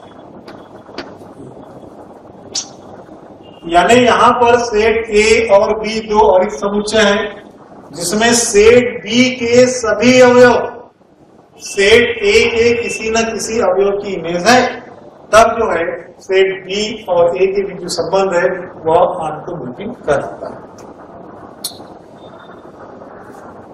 यानी यहां पर सेट ए और बी दो और एक समुच्चय है जिसमें सेट बी के सभी अवयव सेट ए के किसी न किसी अवयव की इमेज है, तब जो है सेट बी और ए के बीच जो संबंध है वह ऑन टू मैपिंग करता है।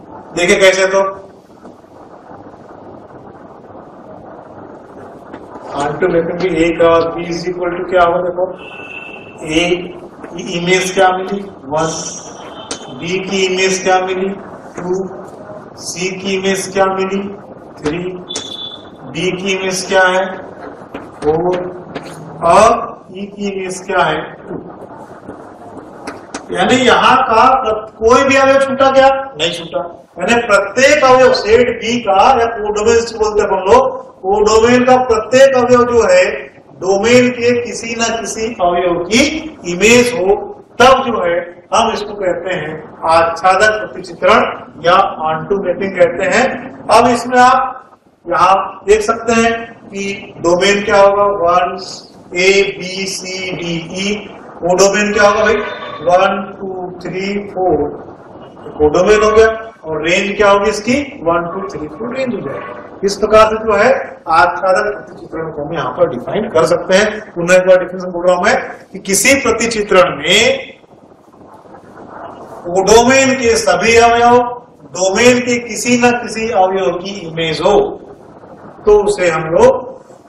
देखिए कैसे, तो ऑन टू मैपिंग में A cross B is equal to क्या होगा, देखो ए की इमेज क्या मिली वन, बी की इमेज क्या मिली टू, सी की इमेज क्या मिली थ्री, डी की इमेज क्या है फोर और ई की इमेज क्या है टू। यानी यहाँ का कोई भी अवयव छूटा क्या नहीं छूटा, यानी प्रत्येक अवयव सेट बी का या कोडोमेन बोलते हैं हम लोग, कोडोमेन का प्रत्येक अवयव जो है डोमेन के किसी न किसी अवयव की इमेज हो, तब जो है हम इसको कहते हैं आच्छादक प्रतिचित्रण या ऑनटू मैपिंग कहते हैं। अब इसमें आप यहाँ देख सकते हैं कि डोमेन क्या होगा, one A B C D E, codomain क्या होगा भाई one two three four, codomain हो गया, और रेंज क्या होगी इसकी one two three four range हो जाएगी। इस प्रकार से जो है आच्छादक प्रतिचित्रण को हम यहाँ पर डिफाइन कर सकते हैं। पुनः एक बार डिफिनेशन बोल रहा हूं मैं कि किसी प्रतिचित्रण में कोडोमेन के सभी अवयव डोमेन के किसी न किसी अवयव की इमेज हो तो उसे हम लोग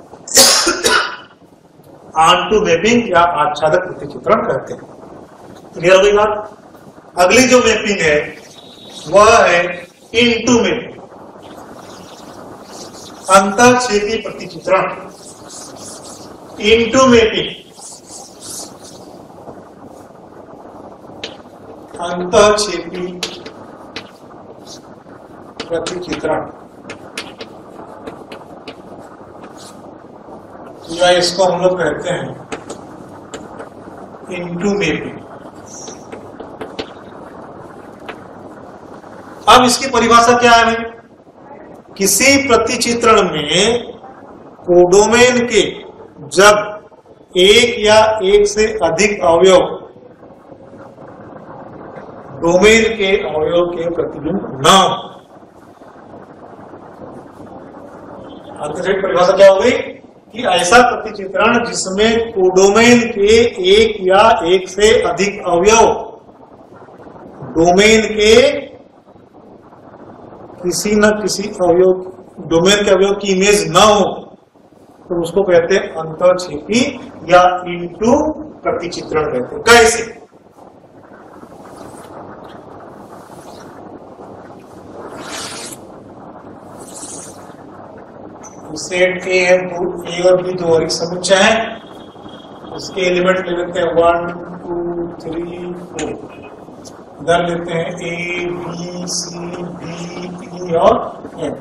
ऑनटू मैपिंग या आच्छादक प्रतिचित्रण कहते हैं। क्लियर हो गई बात। अगली जो मैपिंग है वह है इनटू मैपिंग, अंतःक्षेपी प्रतिचित्रण। इनटू मैपिंग अंतःक्षेपी प्रतिचित्रण, या इसको हम लोग कहते हैं इनटू मैपिंग। अब इसकी परिभाषा क्या है भाई, किसी प्रतिचित्रण में कोडोमेन के जब एक या एक से अधिक अवयव डोमेन के अवयव के प्रतिबिंब न हो। अंतर्क्षेपी परिभाषा क्या हो गई कि ऐसा प्रतिचित्रण जिसमें कोडोमेन के एक या एक से अधिक अवयव डोमेन के किसी न किसी अवयव डोमेन के अवयव की इमेज न हो तो उसको कहते हैं अंतःक्षेपी या इनटू प्रतिचित्रण कहते हैं। कैसे? सेट ए है, ए और बी दो और एक समुच्चय है, उसके एलिमेंट ले लेते हैं वन टू थ्री फोर, इधर लेते हैं ए बी सी डी ई और एफ।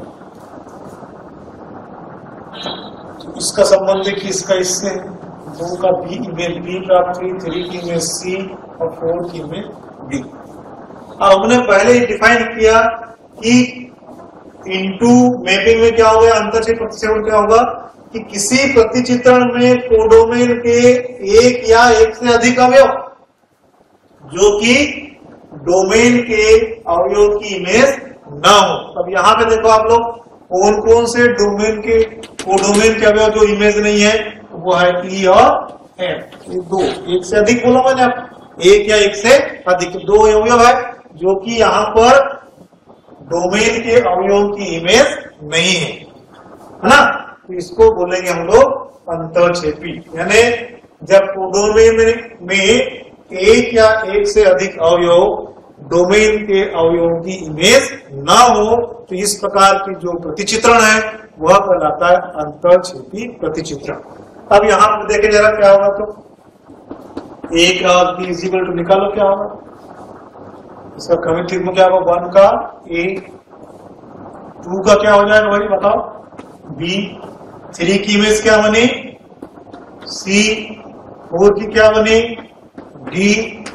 तो इसका संबंध देखिए, इसका इससे दो का बी इमेज बी प्राप्त हुई, थ्री की इमेज सी और फोर की इमेज बी। अब हमने पहले ही डिफाइन किया कि इनटू मैपिंग में क्या होगा, अंतःक्षेपी प्रतिचित्रण क्या होगा कि किसी प्रतिचित्रण में कोडोमेन के एक या एक से अधिक अवयव जो कि डोमेन के अवयव की इमेज ना हो। अब यहाँ पे देखो आप लोग कौन कौन से डोमेन के कोडोमेन के अवयव जो इमेज नहीं है, वो है ई और एफ। ये दो, एक से अधिक बोला मैंने, आप एक या एक से अधिक दो अवयव है जो कि यहाँ पर डोमेन के अवयव की इमेज नहीं है, है ना। तो इसको बोलेंगे हम लोग अंतःक्षेपी। यानी जब कोडोमेन में एक या एक से अधिक अवयव डोमेन के अवयवों की इमेज ना हो तो इस प्रकार की जो प्रतिचित्रण है वह कहलाता है अंतःक्षेपी प्रतिचित्रण। अब यहाँ पर देखे जरा क्या होगा, तो एक और बी इज इक्वल टू निकालो क्या होगा, इसका कम्युनिटी में क्या होगा, वन का ए, टू का क्या हो जाएगा भाई बताओ, बी, थ्री की इमेज क्या बनी सी, फोर की क्या बनी डी,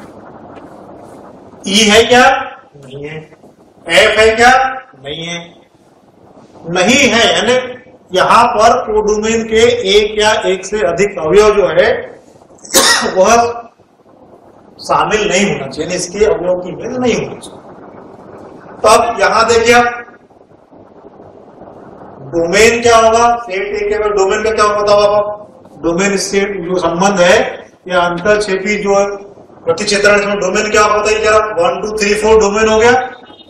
ई है क्या नहीं है, एफ है क्या नहीं है, नहीं है। यानी यहां पर कोडोमेन के एक या एक से अधिक अवयव जो है वह शामिल नहीं होना चाहिए, इसके अवयव की इमेज नहीं होनी चाहिए। तो अब यहां देखिए आप डोमेन क्या होगा, सेट ए के डोमेन का क्या होगा बताओ आप। डोमेन सेट जो संबंध है या अंतःक्षेपी जो प्रतिचित्रण इसमें डोमेन क्या होगा बताइए जरा। One two three four domain हो गया,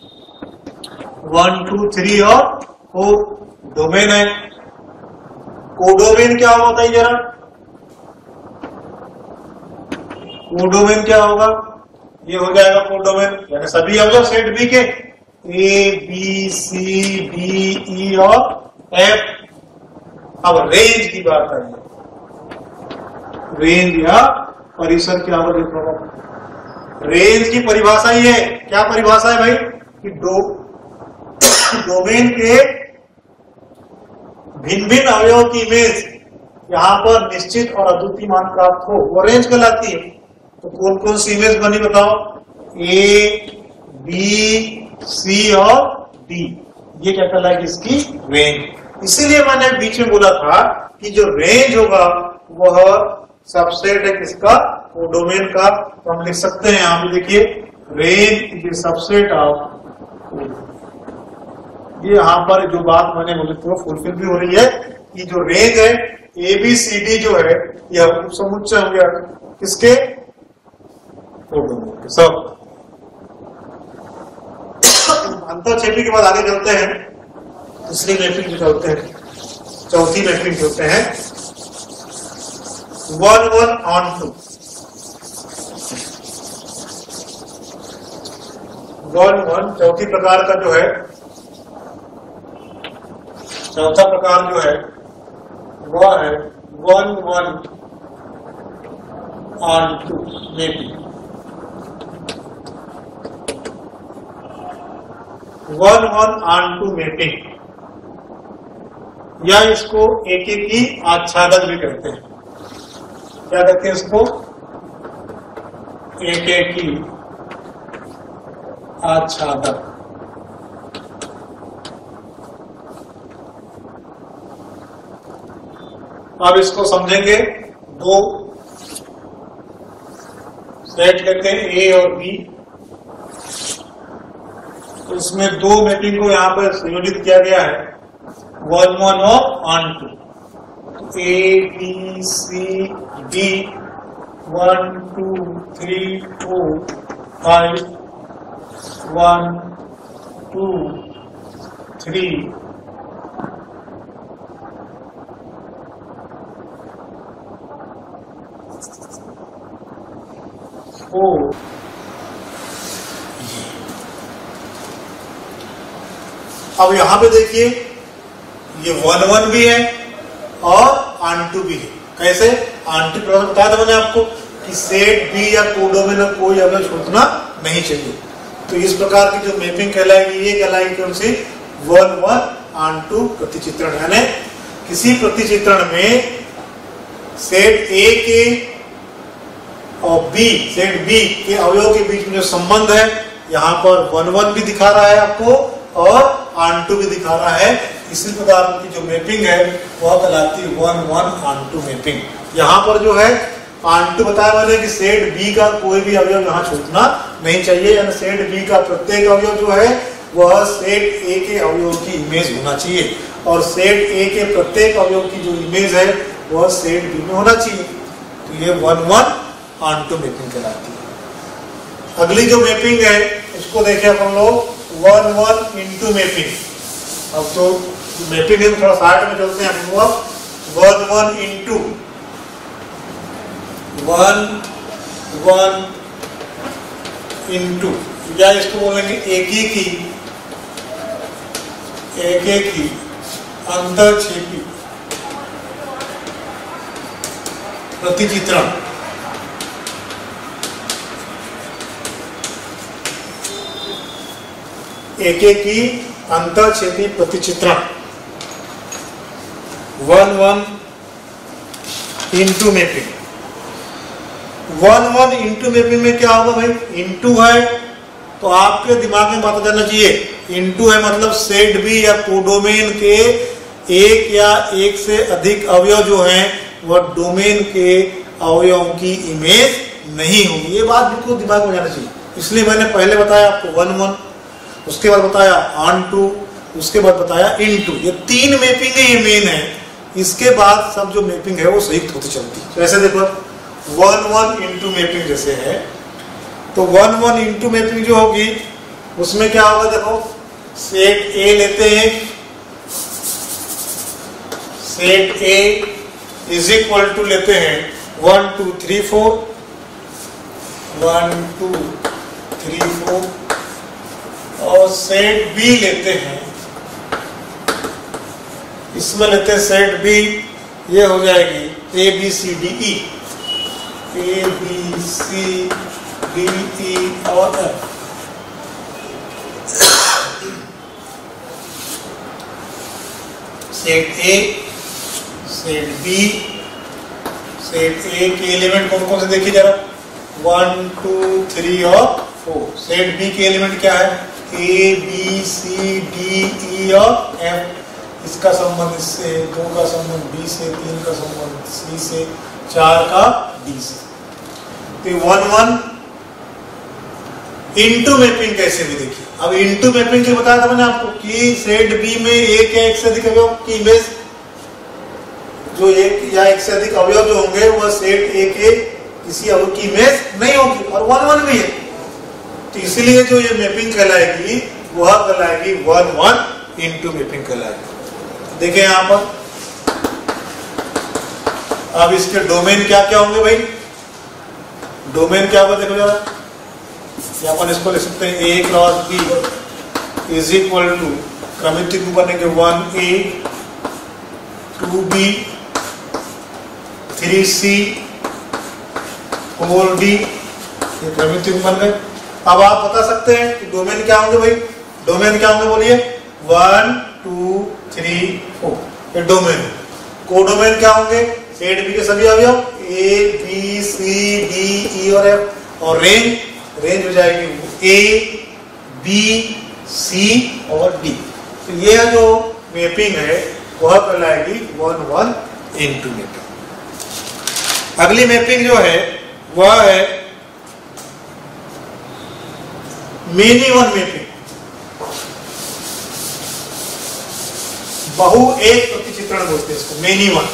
वन टू थ्री और फोर डोमेन है। कोडोमेन क्या होगा बताइए जरा, कोडोमेन क्या होगा, ये हो जाएगा कोडोमेन, यानी सभी अवयव सेट बी के ए बी सी डी ई और एफ। अब रेंज की बात है, रेंज या परिसर क्या होगा देखो। रेंज की परिभाषा ही है, क्या परिभाषा है भाई कि डो डोमेन के भिन्न भिन्न अवयव की इमेज यहां पर निश्चित और अद्वितीय मान प्राप्त हो, वो रेंज कहलाती है। तो कौन कौन सी इमेज बनी बताओ, ए बी सी और डी, ये क्या कहलाएगी इसकी रेंज। इसीलिए मैंने बीच में बोला था कि जो रेंज होगा वह सबसेट है किसका, कोडोमेन का। तो हम लिख सकते हैं यहां पे देखिए, रेंज इज सबसेट ऑफ, ये यहां पर जो बात मैंने बोली थी वो फुलफिल भी हो रही है कि जो रेंज है ए बी सी डी जो है यह समुच्चय हो गया किसके, कोडोमेन के सब। अंतरक्षेपी के बाद आगे चलते हैं, तीसरी मैपिंग जो चलते हैं, चौथी मैपिंग चलते हैं, one one onto. One one चौथी प्रकार का जो है, चौथा प्रकार जो है वह है one one onto mapping. One one onto mapping, या इसको एक एक की आच्छादन भी कहते हैं। क्या कहते हैं इसको, एक एक की आच्छादन। अब इसको समझेंगे, दो सेट लेते हैं ए और बी, तो इसमें दो मैपिंग को यहां पर संयोजित किया गया है, one one onto, A B C D, one two three four five, one two three four. अब यहां पे देखिए ये वन वन भी है और ऑन टू भी है। कैसे, ऑन टू बताया था मैंने आपको कि सेट बी या कोडोमेन में कोई अवयव छूटना नहीं चाहिए। तो इस प्रकार की जो मैपिंग कहलाएगी ये कहलाएगी कौन सी, वन वन ऑन टू प्रतिचित्रण। यानी किसी प्रतिचित्रण में सेट ए के और बी, सेट बी के अवयव के बीच में जो संबंध है यहाँ पर वन वन भी दिखा रहा है आपको और ऑन टू भी दिखा रहा है। इसी प्रकार की जो मैपिंग है वह कहलाती है one one onto mapping. यहाँ पर जो है ऑन टू बताया मैंने कि सेट बी का कोई भी अवयव यहाँ छूटना नहीं चाहिए, यानी सेट बी का प्रत्येक अवयव जो है वह सेट ए के अवयव की इमेज होना चाहिए, और सेट ए के प्रत्येक अवयव की जो इमेज है वह सेट बी में होना चाहिए। तो ये one one onto mapping कहलाती है। अगली जो मैपिंग है उसको देखें अपन लोग, वन वन इंटू मैपिंग। अब तो मैपिंग है थोड़ा साइड में चलते हैं हम लोग, one one into one one into, या इसको बोलेंगे एक ही की एक एक की अंतरक्षेपी प्रतिचित्रण। एक एक की अंतरक्षेपी प्रतिचित्रण, one one into mapping. One one into mapping में क्या होगा भाई, इंटू है तो आपके दिमाग में बात जाना चाहिए, इंटू है मतलब सेट बी या कोडोमेन के एक या एक से अधिक अवयव जो हैं वह डोमेन के अवयवों की इमेज नहीं होगी। ये बात बिल्कुल दिमाग में जाना चाहिए। इसलिए मैंने पहले बताया आपको वन वन, उसके बाद बताया ऑन टू, उसके बाद बताया इन टू। ये तीन मैपिंग है, ये मेन है। इसके बाद सब जो मैपिंग है वो संयुक्त होती चलती है। तो ऐसे देखो वन वन इंटू मैपिंग जैसे है, तो वन वन इंटू मैपिंग जो होगी उसमें क्या होगा, देखो सेट ए लेते हैं, set A is equal to लेते हैं one two three four, one two three four, और सेट बी लेते हैं, इसमें लेते हैं सेट बी, ये हो जाएगी A B C D E, A B C D E और F. Set A, set B, set A के एलिमेंट कौन कौन से देखिए जरा, वन टू थ्री और फोर। सेट बी के एलिमेंट क्या है, ए बी सी डी ई और एफ। इसका संबंध इससे, दो का संबंध बी से, तीन का संबंध सी से, चार का डी से। तो वन वन इंटू मैपिंग कैसे भी देखिए। अब इंटू मैपिंग के बताया था मैंने आपको कि सेट बी में एक या एक से अधिक अवयव की इमेज, जो एक या एक से अधिक अवयव जो होंगे वह सेट ए के किसी अवयव की इमेज नहीं होगी, और वन वन भी है। तो इसीलिए जो ये मैपिंग कहलाएगी वह कहलाएगी वन वन इंटू मैपिंग कहलाएगी। देखें यहां पर, अब इसके डोमेन क्या क्या होंगे भाई, डोमेन क्या होगा देखो जरा। अपन इसको लिख सकते हैं A cross B is equal to, क्रमिक रूप बनेंगे one A, two B, three C, four D, ये क्रमिक रूप बन गए। अब आप बता सकते हैं कि डोमेन क्या होंगे भाई, डोमेन क्या होंगे बोलिए, वन टू थ्री फोर, ये डोमेन। कोडोमेन क्या होंगे, सेट बी के सभी अवयव ए बी सी डी ई और एफ। और रेंज, रेंज हो जाएगी ए बी सी और डी। तो ये जो मैपिंग है वह कहलाएगी वन वन इंटू मैपिंग। अगली मैपिंग जो है वह है मेनी वन मैपिंग, बहु एक प्रतिचित्रण बोलते हैं इसको, many one.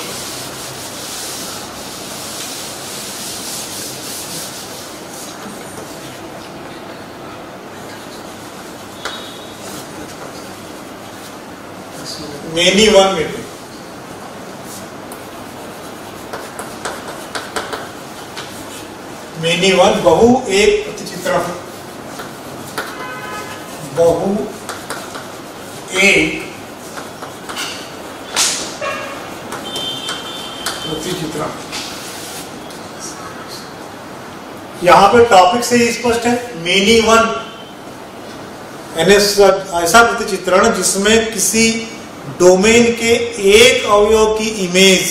Many one mapping, many one बहु एक प्रतिचित्रण, बहु एक प्रतिचित्रण। यहां पे टॉपिक से ही स्पष्ट है, मेनी वन यानी ऐसा प्रतिचित्रण जिसमें किसी डोमेन के एक अवयव की इमेज,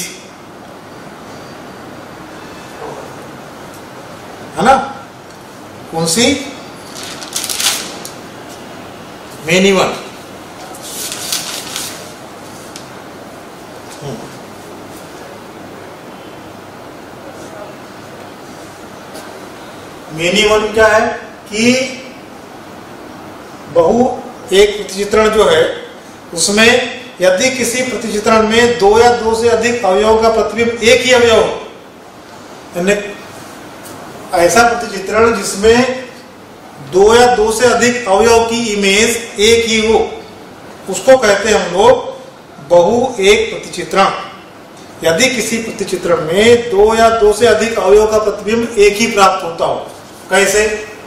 है ना, कौन सी, मेनी वन। मेनी वन क्या है कि बहु एक प्रतिचित्रण जो है उसमें यदि किसी प्रतिचित्रण में दो या दो से अधिक अवयवों का प्रतिबिंब एक ही अवयव हो, यानी ऐसा प्रतिचित्रण जिसमें दो या दो से अधिक अवयव की इमेज एक ही हो, उसको कहते हैं हम लोग बहु एक प्रतिचित्रण। यदि किसी प्रतिचित्रण में दो या दो से अधिक अवयव का प्रतिबिंब एक ही प्राप्त होता हो, कैसे,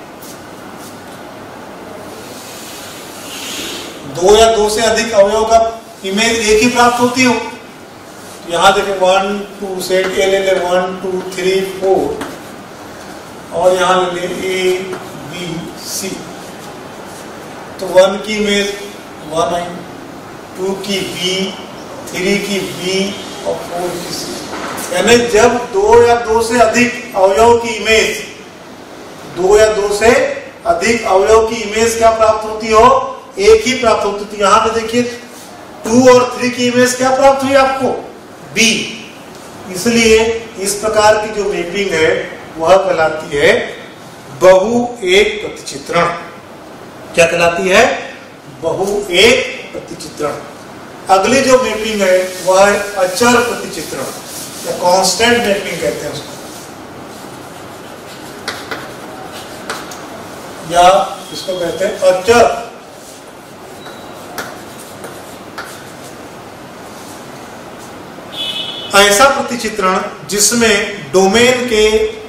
दो या दो से अधिक अवयव का इमेज एक ही प्राप्त होती हो। यहां देखें वन टू, सेट ए ले ले वन टू थ्री फोर, और यहां ले ले ए बी सी। तो वन की इमेज वन आई, टू की बी, थ्री की बी और फोर की सी। यानी जब दो या दो से अधिक अवयव की इमेज, दो या दो से अधिक अवयव की इमेज क्या प्राप्त होती हो, एक ही प्राप्त होती थी। यहां पे देखिए टू और थ्री की इमेज क्या प्राप्त हुई आपको, बी। इसलिए इस प्रकार की जो मैपिंग है वह कहलाती है बहु एक प्रतिचित्रण। क्या कहलाती है, बहु एक प्रतिचित्रण। अगली जो मैपिंग है वह है अचर प्रतिचित्रण या कांस्टेंट मैपिंग कहते हैं उसको, या इसको कहते हैं अचर ऐसा प्रतिचित्रण जिसमें डोमेन के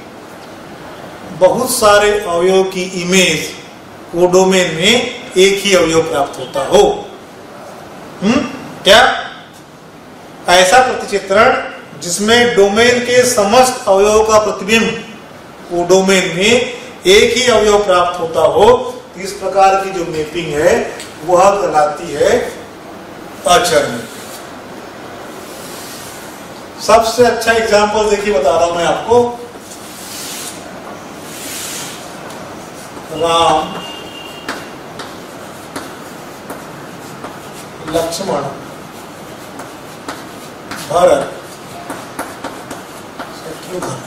बहुत सारे अवयव की इमेज कोडोमेन में एक ही अवयव प्राप्त होता हो। हम्म क्या? ऐसा प्रतिचित्रण जिसमें डोमेन के समस्त अवयव का प्रतिबिंब कोडोमेन में एक ही अवयव प्राप्त होता हो, इस प्रकार की जो मैपिंग है वह कहलाती है अचर मैपिंग। सबसे अच्छा एग्जाम्पल देखिए बता रहा हूं मैं आपको। राम, लक्ष्मण, भरत, शत्रुघ्न।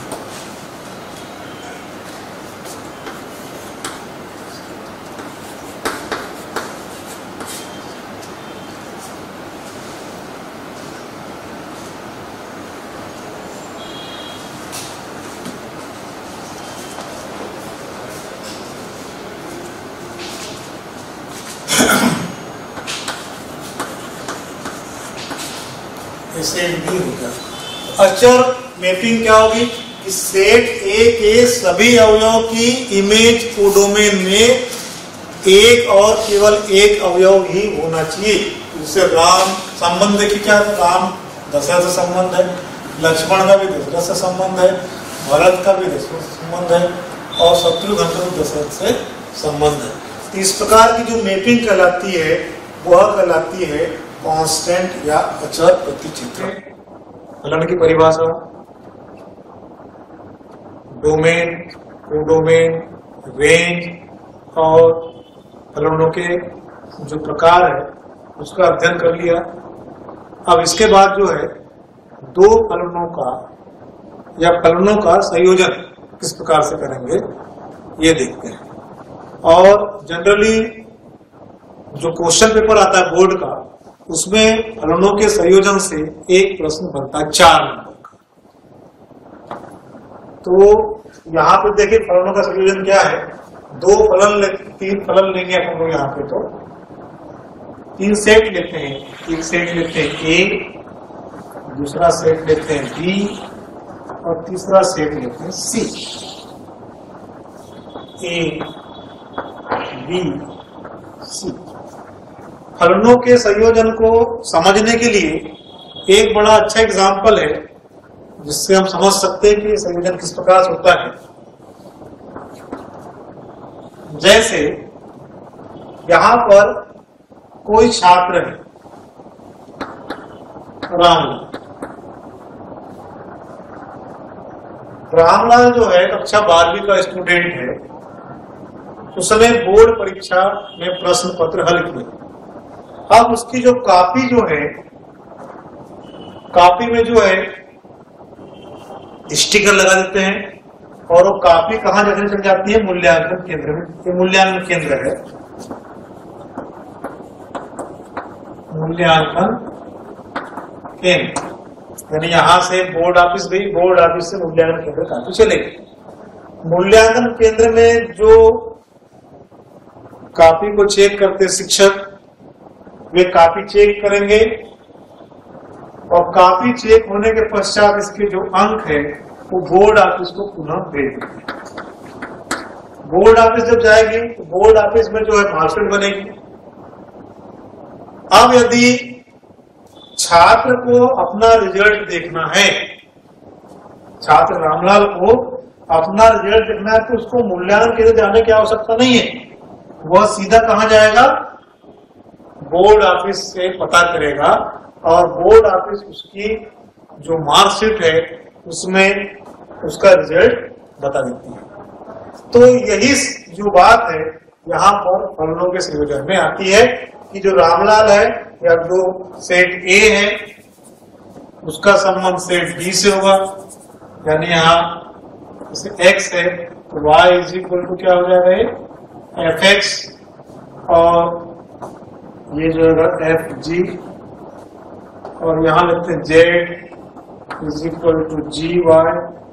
सेट बी होगा। अचर मैपिंग क्या होगी कि सेट ए के सभी अवयव की इमेज कोडोमेन में एक और केवल एक अवयव ही होना चाहिए। जैसे राम संबंध देखिए क्या है, राम दशरथ से संबंध है, लक्ष्मण का भी दशरथ से संबंध है, भरत का भी दशरथ से संबंध है और शत्रुघ्न का भी दशरथ से संबंध है। तो इस प्रकार की जो मैपिंग कहलाती है वह कहलाती है कांस्टेंट या अचर प्रतिचित्रण। फलन की परिभाषा, डोमेन, कोडोमेन, रेंज और फलनों के जो प्रकार है उसका अध्ययन कर लिया। अब इसके बाद जो है दो फलनों का या फलनों का संयोजन किस प्रकार से करेंगे ये देखते हैं। और जनरली जो क्वेश्चन पेपर आता है बोर्ड का उसमें फलनों के संयोजन से एक प्रश्न बनता है चार नंबर का। तो यहाँ पे देखिए फलनों का संयोजन क्या है, दो फलन तीन फलन लेंगे हम लोग। यहाँ पे तो तीन सेट लेते हैं, एक सेट लेते हैं ए, दूसरा सेट लेते हैं बी और तीसरा सेट लेते हैं सी। ए बी सी। फलनों के संयोजन को समझने के लिए एक बड़ा अच्छा एग्जाम्पल है जिससे हम समझ सकते हैं कि संयोजन किस प्रकार से होता है। जैसे यहां पर कोई छात्र है रामलाल। रामलाल जो है कक्षा बारहवीं का स्टूडेंट है। उसने बोर्ड परीक्षा में प्रश्न पत्र हल किए। अब उसकी जो कॉपी जो है, कॉपी में जो है स्टिकर लगा देते हैं और वो कॉपी कहां जाकर चल जाती है, मूल्यांकन केंद्र में। ये मूल्यांकन केंद्र है, मूल्यांकन केंद्र, यानी यहां से बोर्ड ऑफिस गई, बोर्ड ऑफिस से मूल्यांकन केंद्र कॉपी चलेगी। मूल्यांकन केंद्र में जो कॉपी को चेक करते शिक्षक, वे कॉपी चेक करेंगे और कॉपी चेक होने के पश्चात इसके जो अंक है वो बोर्ड ऑफिस को पुनः भेज देंगे। बोर्ड ऑफिस जब जाएगी तो बोर्ड ऑफिस में जो है मार्कशीट बनेगी। अब यदि छात्र को अपना रिजल्ट देखना है, छात्र रामलाल को अपना रिजल्ट देखना है, तो उसको मूल्यांकन केंद्र जाने की आवश्यकता नहीं है। वह सीधा कहां जाएगा, बोर्ड ऑफिस से पता करेगा और बोर्ड ऑफिस उसकी जो मार्कशीट है उसमें उसका रिजल्ट बता देती है। तो यही जो बात है यहाँ पर फलनों के संयोजन में आती है कि जो रामलाल है या जो सेट ए है उसका संबंध सेट बी से होगा। यानी यहाँ जैसे एक्स है तो वाई इज इक्वल टू क्या हो जाएगा, एफ एक्स, और ये जो है एफ जी, और यहाँ लिखते हैं z is equal to g y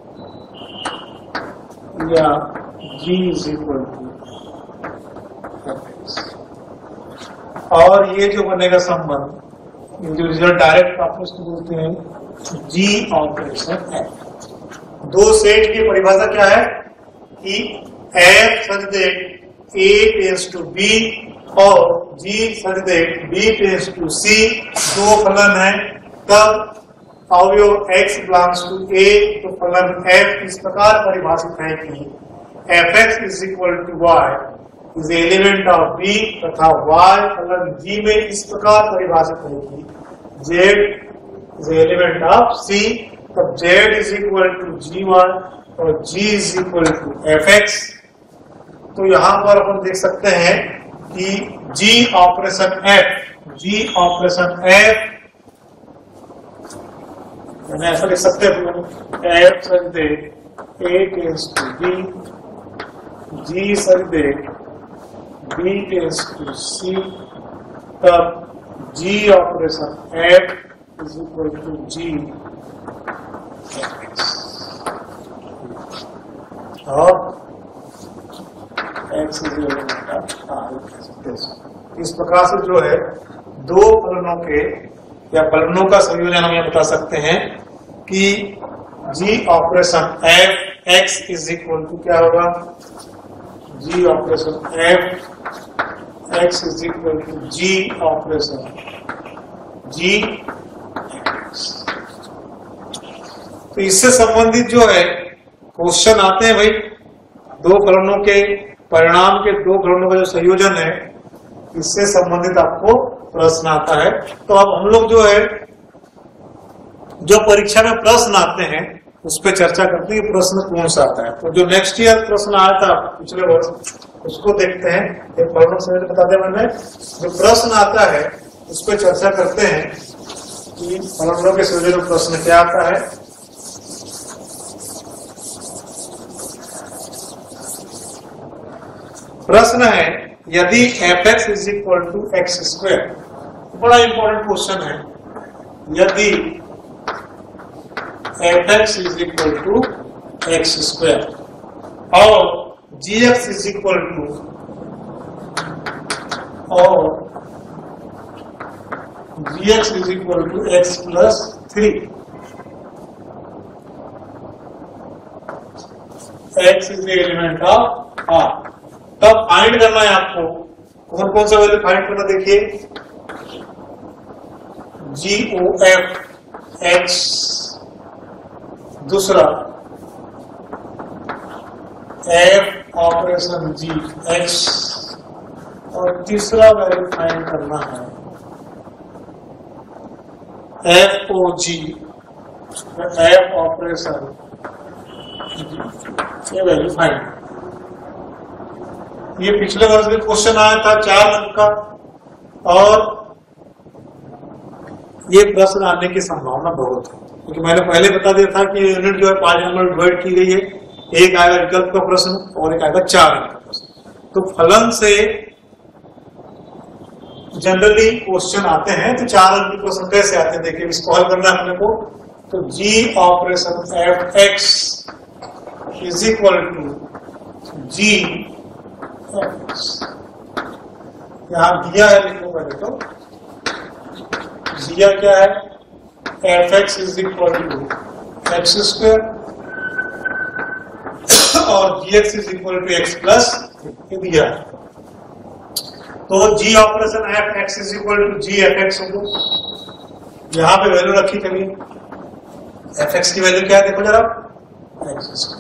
या g is equal to f x. और ये जो बनेगा संबंध जो रिजल्ट डायरेक्ट प्राप्त उसको बोलते हैं जी ऑपरेशन एफ। दो सेट की परिभाषा क्या है कि f such that A tends to B और g such that b tends to c, दो फलन है, तब अवयव x बिलोंग्स टू a, तो फलन f इस प्रकार परिभाषित है कि fx is equal to y is element of b, तथा y फलन g में इस प्रकार परिभाषित है कि z is element of c, तब z is equal to g one और g is equal to fx। तो यहां पर हम देख सकते हैं कि g operation f, g operation f मैंने ऐसा लिख सकते हैं f such that A tends to b, g such that b tends to c, तब g operation f is equal to g और एक्स इज इस प्रकार से जो है दो फलनों के या फलनों का संयोजन हम बता सकते हैं कि g operation f x is equal to क्या होगा, g operation f x is equal to g operation g x. तो इससे संबंधित जो है क्वेश्चन आते हैं भाई, दो फलनों के परिणाम के दो फलनों का जो संयोजन है इससे संबंधित आपको प्रश्न आता है। तो अब हम लोग जो है जो परीक्षा में प्रश्न आते हैं उस पर चर्चा करते हैं कि प्रश्न कौन सा आता है। तो जो नेक्स्ट ईयर प्रश्न आया था पिछले वर्ष उसको देखते हैं, एक फलनों से बता दें मैंने, जो प्रश्न आता है उस पर चर्चा करते हैं कि फलनों के संयोजन में प्रश्न क्या आता है। प्रश्न है यदि f x is equal to x square, बड़ा इंपॉर्टेंट क्वेश्चन है, यदि f x is equal to x square और g x is equal to और g x is equal to x plus three, x is the element of r, तब find करना है आपको कौन कौन सा वैल्यू फाइंड करना। देखिए जी ओ एफ एक्स, दूसरा एफ ऑपरेशन जी एक्स, और तीसरा वैल्यू फाइंड करना है f o g f operation ये वैल्यू फाइंड। ये पिछले वर्ष में क्वेश्चन आया था चार अंक का, और ये प्रश्न आने की संभावना बहुत है क्योंकि मैंने पहले बता दिया था कि यूनिट जो है पांच अंक में डिवाइड की गई है, एक आएगा विकल्प का प्रश्न और एक आएगा चार अंक का प्रश्न। तो फलन से जनरली क्वेश्चन आते हैं, तो चार अंक के प्रश्न कैसे आते हैं देखिए, इसको हल करना है अपने को। तो g operation f x is equal to g यहां दिया है, लिखो पहले तो दिया क्या है, f x is equal to x square और g x is equal to x plus दिया है। तो g operation f x is equal to g f x होगा, यहां पे वैल्यू रखी कभी, एफ एक्स की वैल्यू क्या है देखो जरा, एक्स स्क्वायर।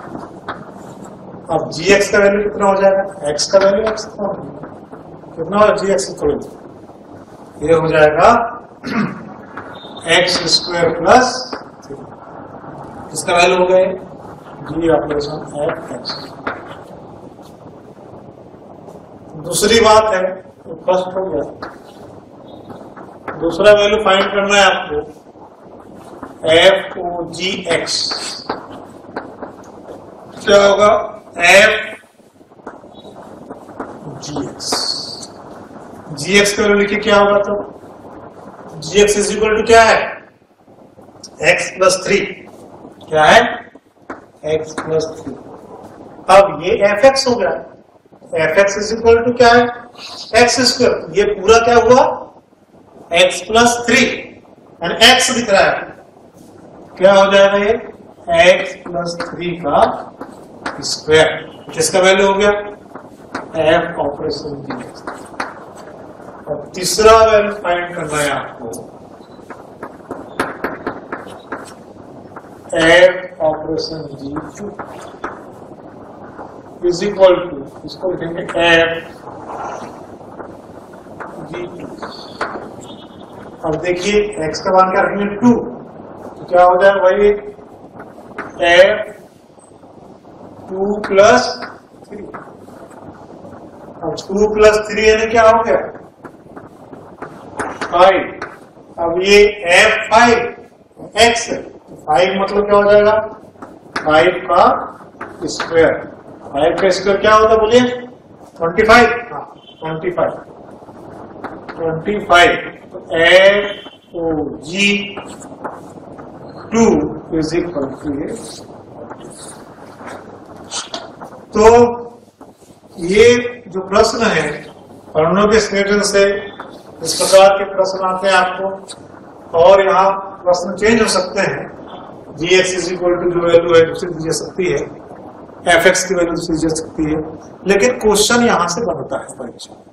अब जी एक्स का वैल्यू कितना हो जाएगा, एक्स का वैल्यू एक्स कितना होगा, जी एक्स थोड़ी, ये हो जाएगा एक्स स्क्वायर प्लस थ्री, इसका वैल्यू हो गए जी ऑपरेशन एफ एक्स। दूसरी बात है, तो फर्स्ट हो गया, दूसरा वैल्यू फाइंड करना है आपको एफ ओ जी एक्स, क्या होगा f g x, g x का वैल्यू लिखिए क्या होगा, तो g x is equal to क्या है, एक्स प्लस थ्री, क्या है एक्स प्लस थ्री। अब ये एफ एक्स हो गया, f x is equal to क्या है एक्स स्क्वायर, ये पूरा क्या हुआ एक्स प्लस थ्री यानी एक्स दिख रहा है, क्या हो जाएगा ये एक्स प्लस थ्री का स्क्वायर, किसका वैल्यू हो गया एफ ऑपरेशन जी एक्स। और तीसरा वैल्यू फाइंड करना है आपको f operation g two is equal to, इसको लिखेंगे एफ जी टू। अब देखिए एक्स का मान क्या रखेंगे टू, तो क्या हो जाएगा वही एफ टू प्लस थ्री। अब टू प्लस थ्री यानी क्या हो गया फाइव। अब ये एफ फाइव एक्स है, फाइव मतलब क्या हो जाएगा फाइव का स्क्वायर। फाइव का स्क्वायर क्या होता है बोलिए ट्वेंटी फाइव, हाँ ट्वेंटी फाइव ट्वेंटी फाइव। तो f o g two is equal to ये। तो ये जो प्रश्न है वर्णों के स्केलेटन से इस प्रकार के प्रश्न आते हैं आपको, और यहाँ प्रश्न चेंज हो सकते हैं। G x is equal to जो वैल्यू है दूसरी दी जा सकती है, एफ एक्स की वैल्यू दूसरी दी जा सकती है, लेकिन क्वेश्चन यहाँ से बनता है परीक्षा।